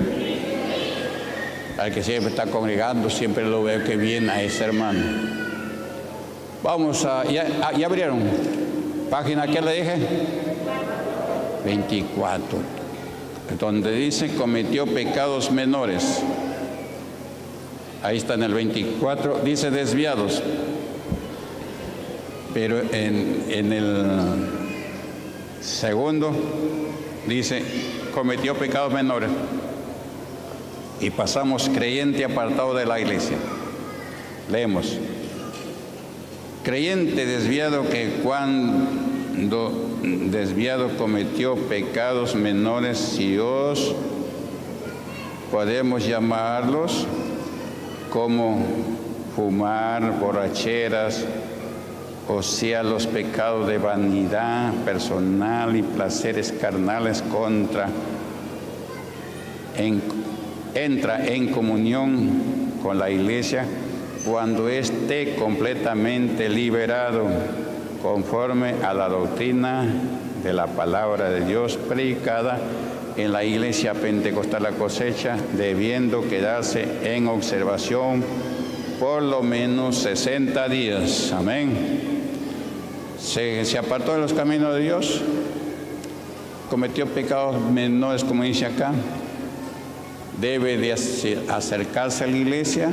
Al que siempre está congregando, siempre lo veo que viene a ese hermano. Vamos a, ya, ya abrieron. Página, ¿qué le dije? veinticuatro. Donde dice cometió pecados menores. Ahí está en el veinticuatro, dice desviados. Pero en, en el segundo dice cometió pecados menores. Y pasamos creyente apartado de la iglesia. Leemos: creyente desviado que cuando desviado cometió pecados menores, si os podemos llamarlos, como fumar, borracheras, o sea, los pecados de vanidad personal y placeres carnales contra, en, entra en comunión con la iglesia cuando esté completamente liberado, conforme a la doctrina de la palabra de Dios predicada en la iglesia pentecostal La Cosecha, debiendo quedarse en observación por lo menos sesenta días. Amén. Se, se apartó de los caminos de Dios, cometió pecados menores, como dice acá, debe de acercarse a la iglesia,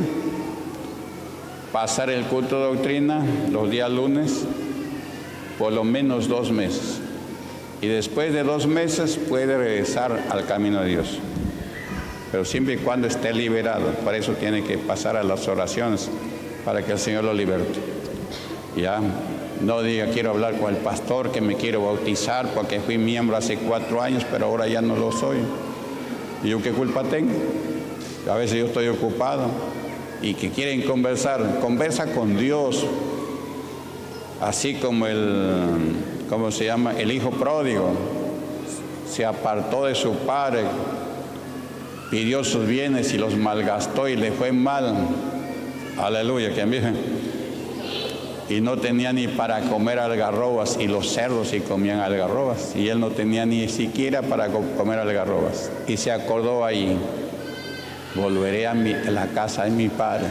pasar el culto de doctrina los días lunes, por lo menos dos meses. Y después de dos meses puede regresar al camino de Dios. Pero siempre y cuando esté liberado. Para eso tiene que pasar a las oraciones, para que el Señor lo liberte. Ya, no diga, quiero hablar con el pastor, que me quiero bautizar, porque fui miembro hace cuatro años, pero ahora ya no lo soy. ¿Y yo qué culpa tengo? A veces yo estoy ocupado. Y que quieren conversar, conversa con Dios. Así como el, ¿cómo se llama? El hijo pródigo se apartó de su padre, pidió sus bienes y los malgastó y le fue mal. Aleluya, que bien. Y no tenía ni para comer algarrobas, y los cerdos sí comían algarrobas, y él no tenía ni siquiera para comer algarrobas. Y se acordó ahí, volveré a, mi, a la casa de mi padre.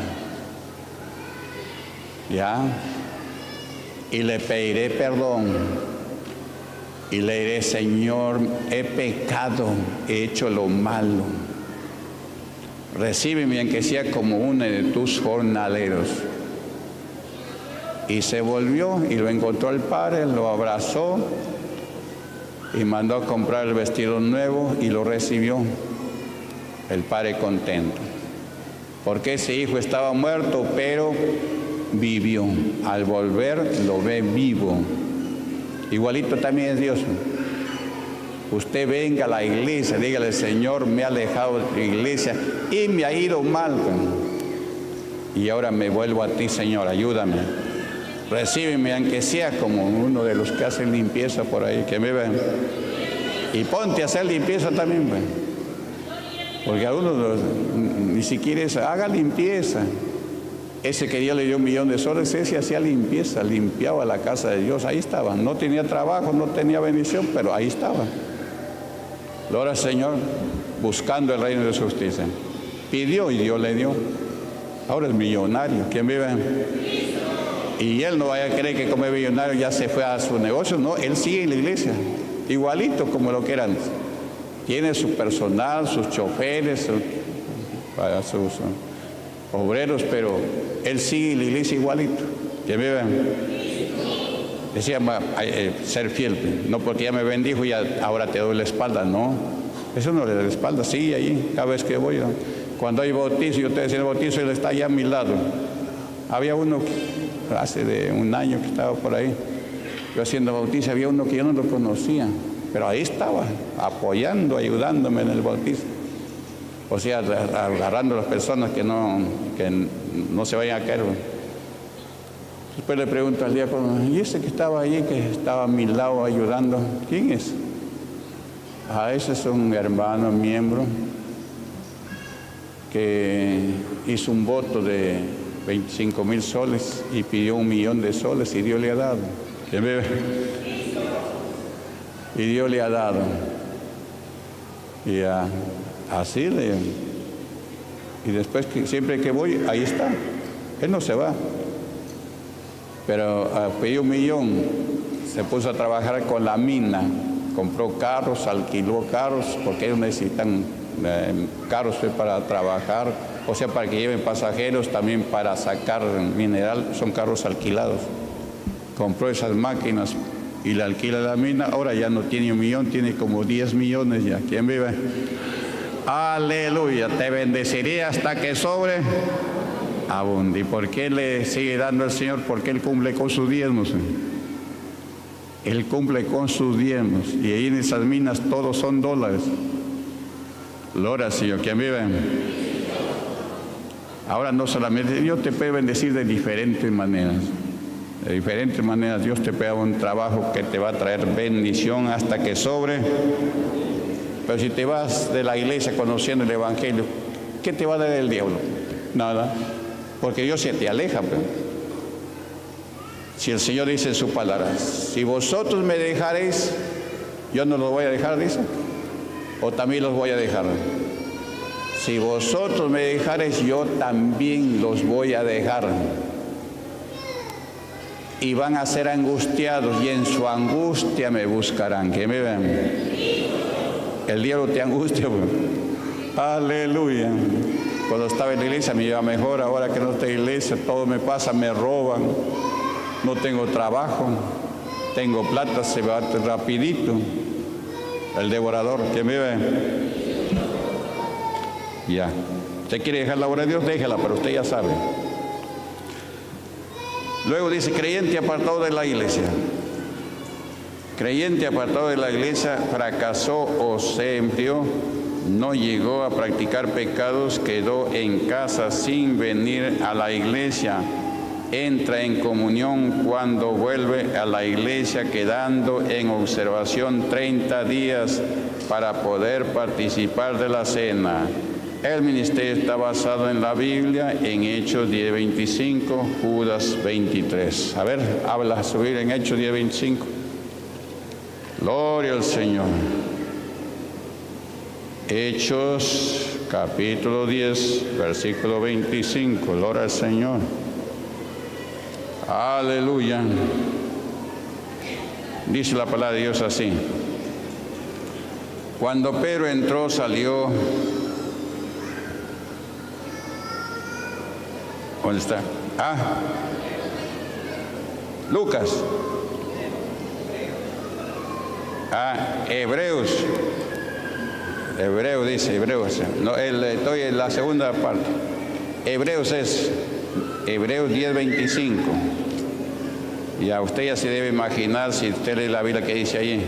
¿Ya? Y le pediré perdón y le diré, Señor, he pecado, he hecho lo malo, recíbeme aunque sea como uno de tus jornaleros. Y se volvió y lo encontró el padre, lo abrazó y mandó a comprar el vestido nuevo y lo recibió. El padre contento, porque ese hijo estaba muerto, pero vivió. Al volver lo ve vivo. Igualito también es Dios. Usted venga a la iglesia, dígale, Señor, me ha alejado de tu iglesia y me ha ido mal, y ahora me vuelvo a ti, Señor, ayúdame, recíbeme aunque sea como uno de los que hacen limpieza por ahí, que me ven, y ponte a hacer limpieza también, pues. Porque a uno ni siquiera es, haga limpieza. Ese que Dios le dio un millón de soles, ese hacía limpieza, limpiaba la casa de Dios, ahí estaba. No tenía trabajo, no tenía bendición, pero ahí estaba. Gloria al Señor, buscando el reino de su justicia. Pidió y Dios le dio. Ahora es millonario. ¿Quién vive? Y él no vaya a creer que como es millonario ya se fue a su negocio. No, él sigue en la iglesia, igualito como lo que era antes. Tiene su personal, sus choferes, sus, para sus obreros, pero él sigue en la iglesia igualito. ¿Quién vive? Decía, eh, ser fiel, no porque ya me bendijo y ahora te doy la espalda, no. Eso no le da la espalda, sigue allí, cada vez que voy. ¿No? Cuando hay bautizo, yo te decía el bautizo, él está allá a mi lado. Había uno, hace de un año que estaba por ahí, yo haciendo bautizo, había uno que yo no lo conocía, pero ahí estaba, apoyando, ayudándome en el bautizo. O sea, agarrando a las personas que no, que no se vayan a caer. Después le pregunto al diácono, ¿y ese que estaba allí, que estaba a mi lado ayudando, quién es? Ah, ese es un hermano, miembro, que hizo un voto de veinticinco mil soles y pidió un millón de soles y Dios le ha dado. Y Dios le ha dado. Y uh, así le... Y después, que, siempre que voy, ahí está. Él no se va. Pero uh, pidió un millón, se puso a trabajar con la mina, compró carros, alquiló carros, porque ellos necesitan eh, carros para trabajar, o sea, para que lleven pasajeros, también para sacar mineral, son carros alquilados. Compró esas máquinas y le alquila la mina, ahora ya no tiene un millón, tiene como diez millones ya. ¿Quién vive? Aleluya, te bendeciré hasta que sobre abunde. ¿Y por qué le sigue dando al Señor? Porque Él cumple con sus diezmos. Él cumple con sus diezmos. Y ahí en esas minas todos son dólares. Gloria al Señor. ¿Quién vive? Ahora no solamente, Dios te puede bendecir de diferentes maneras. De diferentes maneras Dios te puede dar un trabajo que te va a traer bendición hasta que sobre. Pero si te vas de la iglesia conociendo el Evangelio, ¿qué te va a dar el diablo? Nada. Porque Dios se te aleja. Pues. Si el Señor dice en su palabra, si vosotros me dejaréis, yo no lo voy a dejar, dice. o también los voy a dejar. Si vosotros me dejareis, yo también los voy a dejar. Y van a ser angustiados y en su angustia me buscarán. ¿Qué me ven? El diablo te angustia. Pues. Aleluya. Cuando estaba en la iglesia me iba mejor. Ahora que no estoy en la iglesia, todo me pasa, me roban. No tengo trabajo. Tengo plata, se va rapidito. El devorador. ¿Qué me ve? Ya. ¿Usted quiere dejar la obra de Dios? Déjela, pero usted ya sabe. Luego dice, creyente apartado de la iglesia. Creyente apartado de la iglesia, fracasó o se enfrió, no llegó a practicar pecados, quedó en casa sin venir a la iglesia. Entra en comunión cuando vuelve a la iglesia, quedando en observación treinta días para poder participar de la cena. El ministerio está basado en la Biblia, en Hechos diez veinticinco, Judas veintitrés. A ver, habla a subir en Hechos diez veinticinco. Gloria al Señor. Hechos capítulo diez, versículo veinticinco. Gloria al Señor. Aleluya. Dice la palabra de Dios así. Cuando Pedro entró, salió. ¿Dónde está? Ah, Lucas. Ah, Hebreos. Hebreos dice, Hebreos. No, el, estoy en la segunda parte. Hebreos es Hebreos diez veinticinco. Y a usted ya se debe imaginar, si usted lee la Biblia, que dice allí.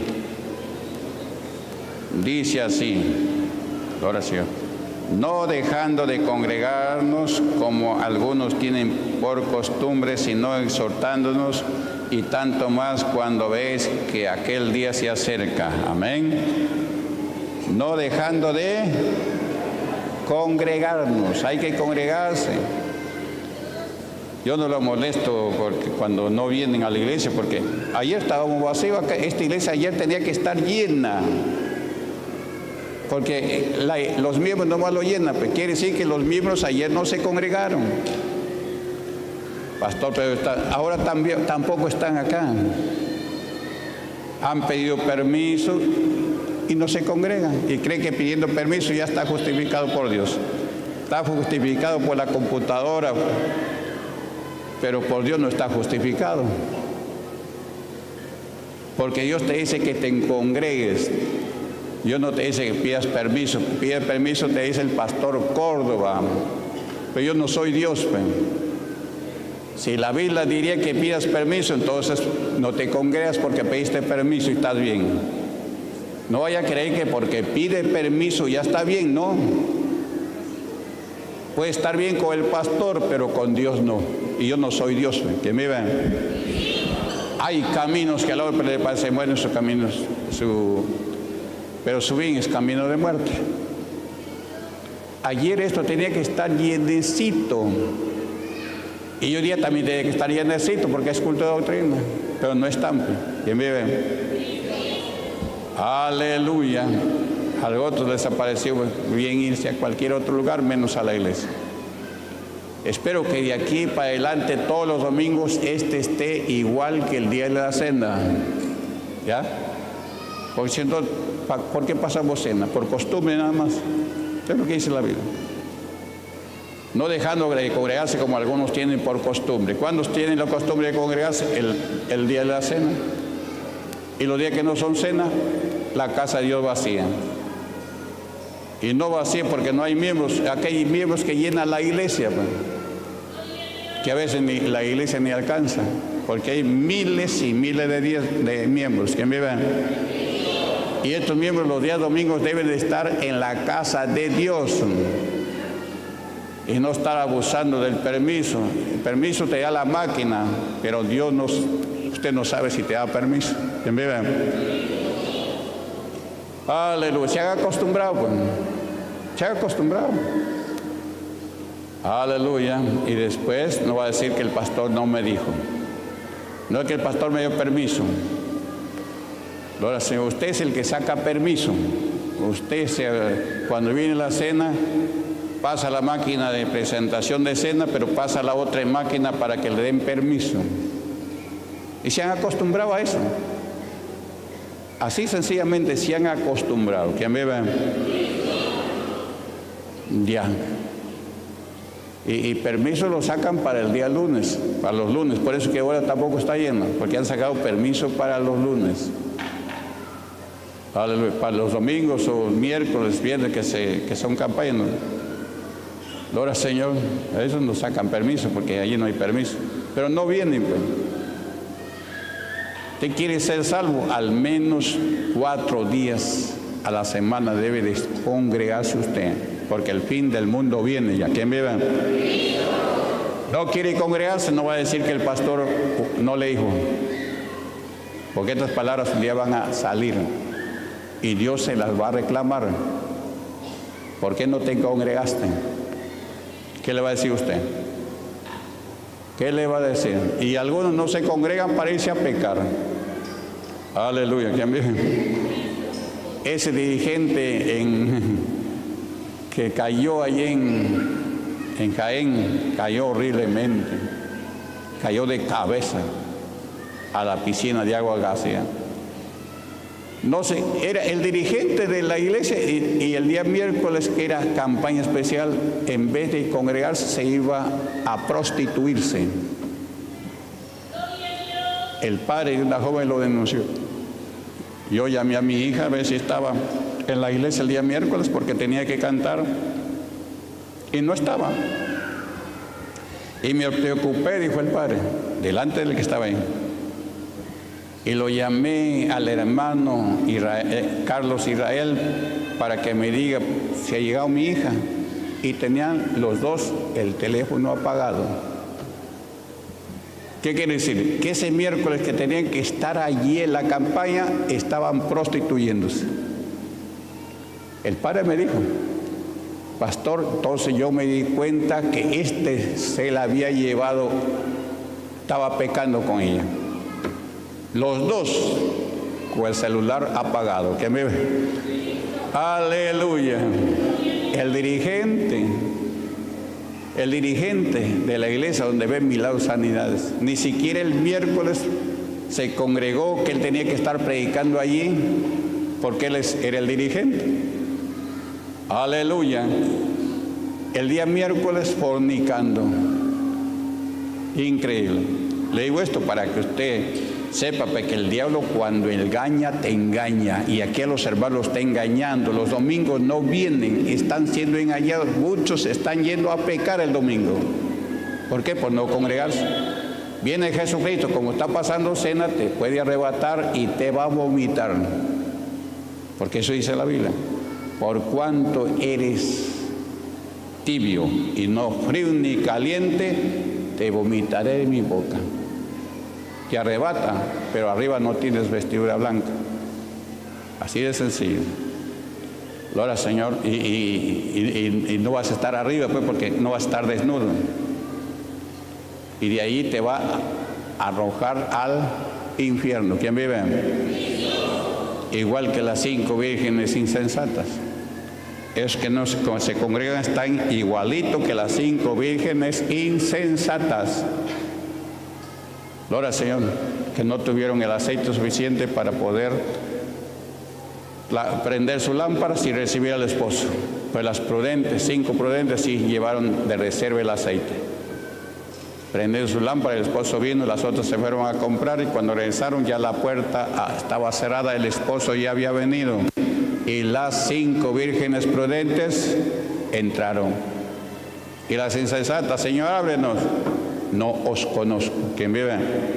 Dice así. Ahora sí. No dejando de congregarnos como algunos tienen por costumbre, sino exhortándonos, y tanto más cuando veis que aquel día se acerca. Amén. No dejando de congregarnos, hay que congregarse. Yo no lo molesto porque cuando no vienen a la iglesia, porque ayer estábamos vacíos, esta iglesia ayer tenía que estar llena. Porque la, los miembros nomás lo llenan, pero quiere decir que los miembros ayer no se congregaron. Pastor, pero está, ahora también, tampoco están acá. Han pedido permiso y no se congregan. Y creen que pidiendo permiso ya está justificado por Dios. Está justificado por la computadora, pero por Dios no está justificado. Porque Dios te dice que te congregues. Dios no te dice que pidas permiso. Pide permiso, te dice el pastor Córdoba. Pero yo no soy Dios. Pues. Si la Biblia diría que pidas permiso, entonces no te congregas porque pediste permiso y estás bien. No vaya a creer que porque pide permiso ya está bien, no. Puede estar bien con el pastor, pero con Dios no. Y yo no soy Dios. Pues. Que me vean. Hay caminos que al hombre le parecen buenos, sus caminos, su... pero su bien es camino de muerte. Ayer esto tenía que estar llenecito. Y hoy día también tiene que estar llenecito porque es culto de doctrina. Pero no están. ¿Quién vive? Aleluya. Al otro desapareció, bien irse a cualquier otro lugar menos a la iglesia. Espero que de aquí para adelante todos los domingos este esté igual que el día de la cena. ¿Ya? Porque si no, ¿por qué pasamos cena? Por costumbre nada más. Es lo que dice la Biblia. No dejando de congregarse como algunos tienen por costumbre. ¿Cuándo tienen la costumbre de congregarse? El, el día de la cena. Y los días que no son cena, la casa de Dios vacía. Y no vacía porque no hay miembros. Aquí hay miembros que llenan la iglesia, pues, que a veces ni, la iglesia ni alcanza. Porque hay miles y miles de, días, de miembros que me ven. Y estos miembros los días domingos deben de estar en la casa de Dios y no estar abusando del permiso. El permiso te da la máquina, pero Dios no, usted no sabe si te da permiso. ¿Quién vive? Aleluya. Se haga acostumbrado, pues. Se haga acostumbrado. Aleluya. Y después no va a decir que el pastor no me dijo. No es que el pastor me dio permiso. Ahora, Señor, usted es el que saca permiso. usted se, cuando viene la cena, pasa la máquina de presentación de cena, pero pasa la otra máquina para que le den permiso. Y se han acostumbrado a eso. Así sencillamente se han acostumbrado. ¿Quién me ve? Ya. Y, y permiso lo sacan para el día lunes, para los lunes. Por eso que ahora tampoco está lleno, porque han sacado permiso para los lunes. Para, para los domingos o miércoles, viernes que, se, que son campañas. ¿No? Gloria al Señor, a eso nos sacan permiso, porque allí no hay permiso. Pero no vienen, pues. Usted quiere ser salvo, al menos cuatro días a la semana debe de congregarse usted, porque el fin del mundo viene ya. ¿Quién vive? No quiere congregarse, no va a decir que el pastor no le dijo, porque estas palabras un día van a salir y Dios se las va a reclamar. ¿Por qué no te congregaste? ¿Qué le va a decir usted? ¿Qué le va a decir? Y algunos no se congregan para irse a pecar. Aleluya. ¿Quién vive? Ese dirigente en, que cayó allí en, en Jaén, cayó horriblemente. Cayó de cabeza a la piscina de agua gaseada. No sé, era el dirigente de la iglesia y, y el día miércoles, que era campaña especial, en vez de congregarse se iba a prostituirse. El padre de una joven lo denunció. Yo llamé a mi hija a ver si estaba en la iglesia el día miércoles porque tenía que cantar y no estaba. Y me preocupé, dijo el padre, delante del que estaba ahí. Y lo llamé al hermano Israel, Carlos Israel, para que me diga si ha llegado mi hija. Y tenían los dos el teléfono apagado. ¿Qué quiere decir? Que ese miércoles que tenían que estar allí en la campaña, estaban prostituyéndose. El padre me dijo, pastor, entonces yo me di cuenta que este se la había llevado, estaba pecando con ella. Los dos con el celular apagado. ¿Qué me ve? Aleluya. El dirigente, el dirigente de la iglesia donde ven milagros, sanidades, ni siquiera el miércoles se congregó, que él tenía que estar predicando allí, porque él era el dirigente. Aleluya. El día miércoles fornicando. Increíble. Le digo esto para que usted sepa que el diablo cuando engaña, te engaña. Y aquí los hermanos lo está engañando. Los domingos no vienen, están siendo engañados. Muchos están yendo a pecar el domingo. ¿Por qué? Por no congregarse. Viene Jesucristo, como está pasando cena, te puede arrebatar y te va a vomitar. Porque eso dice la Biblia. Por cuanto eres tibio y no frío ni caliente, te vomitaré de mi boca. Te arrebata, pero arriba no tienes vestidura blanca. Así de sencillo. Gloria al Señor. Y, y, y, y, y no vas a estar arriba, pues, porque no vas a estar desnudo. Y de ahí te va a arrojar al infierno. ¿Quién vive? Igual que las cinco vírgenes insensatas. Es que no se, se congregan, están igualito que las cinco vírgenes insensatas. Gloria al Señor, que no tuvieron el aceite suficiente para poder la, prender su lámpara y recibir al esposo. Pues las prudentes, cinco prudentes, sí llevaron de reserva el aceite. Prendieron su lámpara, el esposo vino, las otras se fueron a comprar y cuando regresaron ya la puerta ah, estaba cerrada, el esposo ya había venido. Y las cinco vírgenes prudentes entraron. Y las insensatas, Señor, ábrenos. No os conozco. ¿Quién vive?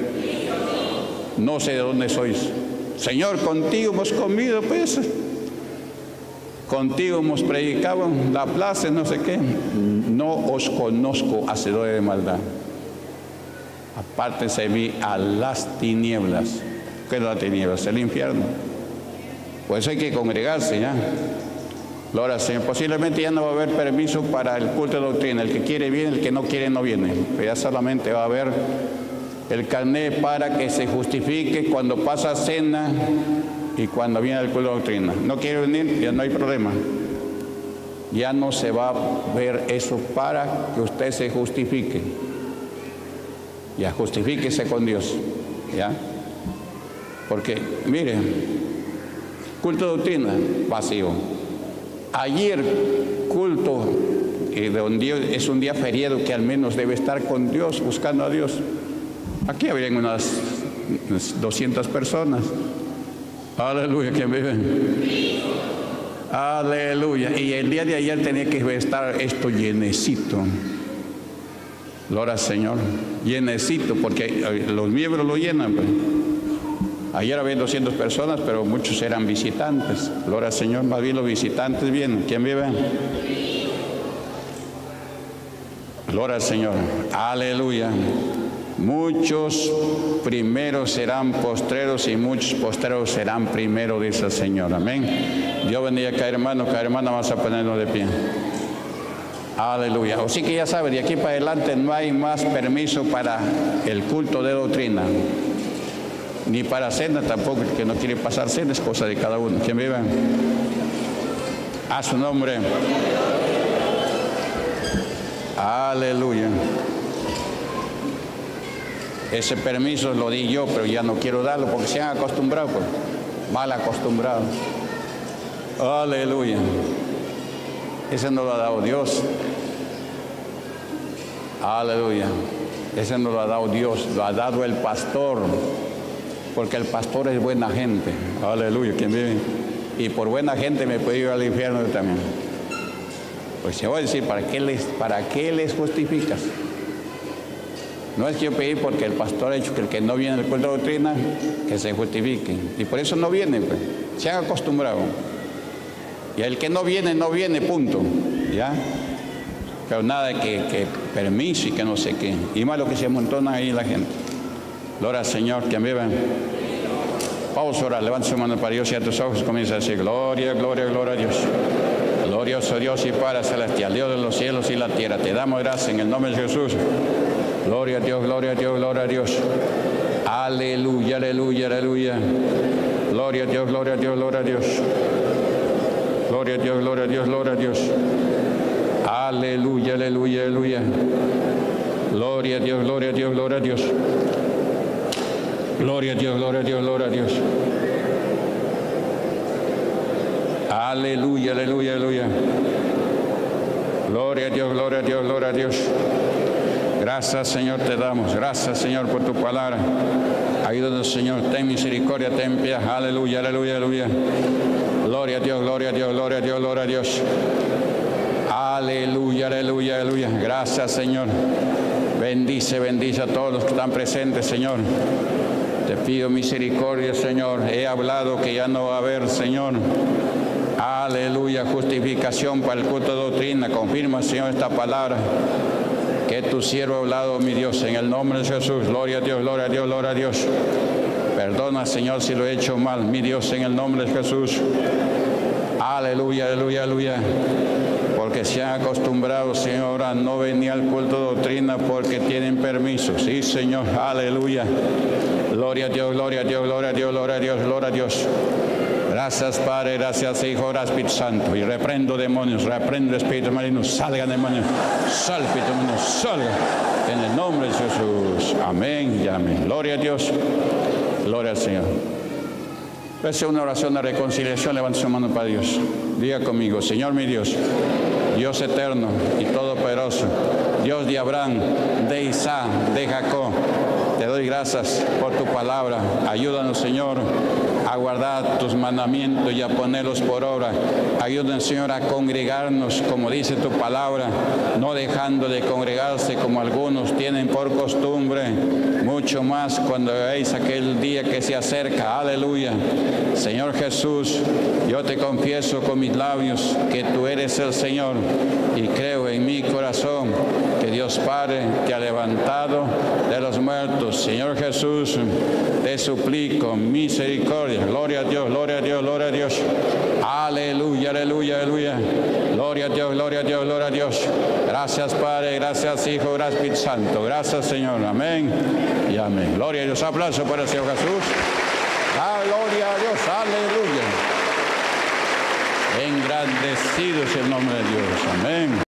No sé de dónde sois. Señor, contigo hemos comido, pues. Contigo hemos predicado en la plaza, no sé qué. No os conozco, hacedores de maldad. Apártense de mí a las tinieblas. ¿Qué es la tinieblas? El infierno. Pues hay que congregarse ya. Gloria al Señor. Posiblemente ya no va a haber permiso para el culto de doctrina. El que quiere viene, el que no quiere no viene. Pero ya solamente va a haber el carnet para que se justifique cuando pasa cena Y cuando viene el culto de doctrina, no quiere venir, ya no hay problema. Ya no se va a ver eso para que usted se justifique. Ya, justifíquese con Dios. ¿Ya? Porque, mire, culto de doctrina, vacío. Ayer, culto de un día, es un día feriado que al menos debe estar con Dios, buscando a Dios. Aquí habrían unas doscientas personas. Aleluya, ¿quién vive? Aleluya. Y el día de ayer tenía que estar esto llenecito. Gloria al Señor. Llenecito, porque los miembros lo llenan. Pues. Ayer había doscientas personas, pero muchos eran visitantes. Gloria al Señor. Más bien los visitantes vienen. ¿Quién vive? Gloria al Señor. Aleluya. Muchos primeros serán postreros y muchos postreros serán primeros, dice el Señor. Amén. Dios bendiga a cada hermano, cada hermana, vamos a ponernos de pie. Aleluya. Así que ya saben, de aquí para adelante no hay más permiso para el culto de doctrina. Ni para cena tampoco, el que no quiere pasar cena es cosa de cada uno. ¿Quién vive? A su nombre. Aleluya. Ese permiso lo di yo, pero ya no quiero darlo porque se han acostumbrado, pues, mal acostumbrados. Aleluya. Ese no lo ha dado Dios. Aleluya. Ese no lo ha dado Dios, lo ha dado el pastor, porque el pastor es buena gente. Aleluya. ¿Quién vive? Y por buena gente me puede ir al infierno también. Pues se va a decir, ¿para qué les, para qué les justificas? No es que yo pedí porque el pastor ha dicho que el que no viene al culto de doctrina, que se justifique. Y por eso no vienen, pues. Se han acostumbrado. Y el que no viene, no viene, punto. ¿Ya? Pero nada de que, que permiso y que no sé qué. Y más lo que se amontona ahí la gente. Gloria al Señor, que vive. Vamos a orar, levanta su mano para Dios y a tus ojos comienza a decir, gloria, gloria, gloria a Dios. Glorioso Dios y Padre celestial, Dios de los cielos y la tierra. Te damos gracias en el nombre de Jesús. Gloria a Dios, gloria a Dios, gloria a Dios. Aleluya, aleluya, aleluya. Gloria a Dios, gloria a Dios, gloria a Dios. Gloria a Dios, gloria a Dios, gloria a Dios. Aleluya, aleluya, aleluya. Gloria a Dios, gloria a Dios, gloria a Dios. Gloria a Dios, gloria a Dios, gloria a Dios. Aleluya, aleluya, aleluya. Gloria a Dios, gloria a Dios, gloria a Dios. Gracias, Señor, te damos. Gracias, Señor, por tu palabra. Ayúdanos, Señor. Ten misericordia, ten piedad. Aleluya, aleluya, aleluya. Gloria a Dios, gloria a Dios, gloria a Dios, gloria a Dios. Aleluya, aleluya, aleluya. Gracias, Señor. Bendice, bendice a todos los que están presentes, Señor. Te pido misericordia, Señor. He hablado que ya no va a haber, Señor. Aleluya, justificación para el culto de doctrina. Confirma, Señor, esta palabra. Que tu siervo ha hablado, mi Dios, en el nombre de Jesús. Gloria a Dios, gloria a Dios, gloria a Dios. Perdona, Señor, si lo he hecho mal, mi Dios, en el nombre de Jesús. Aleluya, aleluya, aleluya. Porque se han acostumbrado, Señor, a no venir al culto de doctrina porque tienen permiso. Sí, Señor, aleluya. Gloria a Dios, gloria a Dios, gloria a Dios, gloria a Dios, gloria a Dios. Gracias, Padre, gracias, Hijo, gracias, Espíritu Santo. Y reprendo demonios, reprendo espíritus malignos, salgan demonios, sal, espíritu maligno, salga. En el nombre de Jesús. Amén y amén. Gloria a Dios, gloria al Señor. Voy a hacer una oración de reconciliación, levante su mano para Dios. Diga conmigo, Señor mi Dios, Dios eterno y todopoderoso, Dios de Abraham, de Isaac, de Jacob, te doy gracias por tu palabra. Ayúdanos, Señor, a guardar tus mandamientos y a ponerlos por obra. Ayúdanos, Señor, a congregarnos, como dice tu palabra, no dejando de congregarse como algunos tienen por costumbre, mucho más cuando veáis aquel día que se acerca. Aleluya. Señor Jesús, yo te confieso con mis labios que tú eres el Señor y creo en mi corazón que Dios Padre te ha levantado de los muertos. Señor Jesús, te suplico misericordia. Gloria a Dios, gloria a Dios, gloria a Dios. Aleluya, aleluya, aleluya. Gloria a Dios, gloria a Dios, gloria a Dios. Gracias, Padre, gracias, Hijo, gracias, Espíritu Santo. Gracias, Señor. Amén y amén. Gloria a Dios. Aplauso para el Señor Jesús. Ah, gloria a Dios, aleluya. Engrandecido es el nombre de Dios. Amén.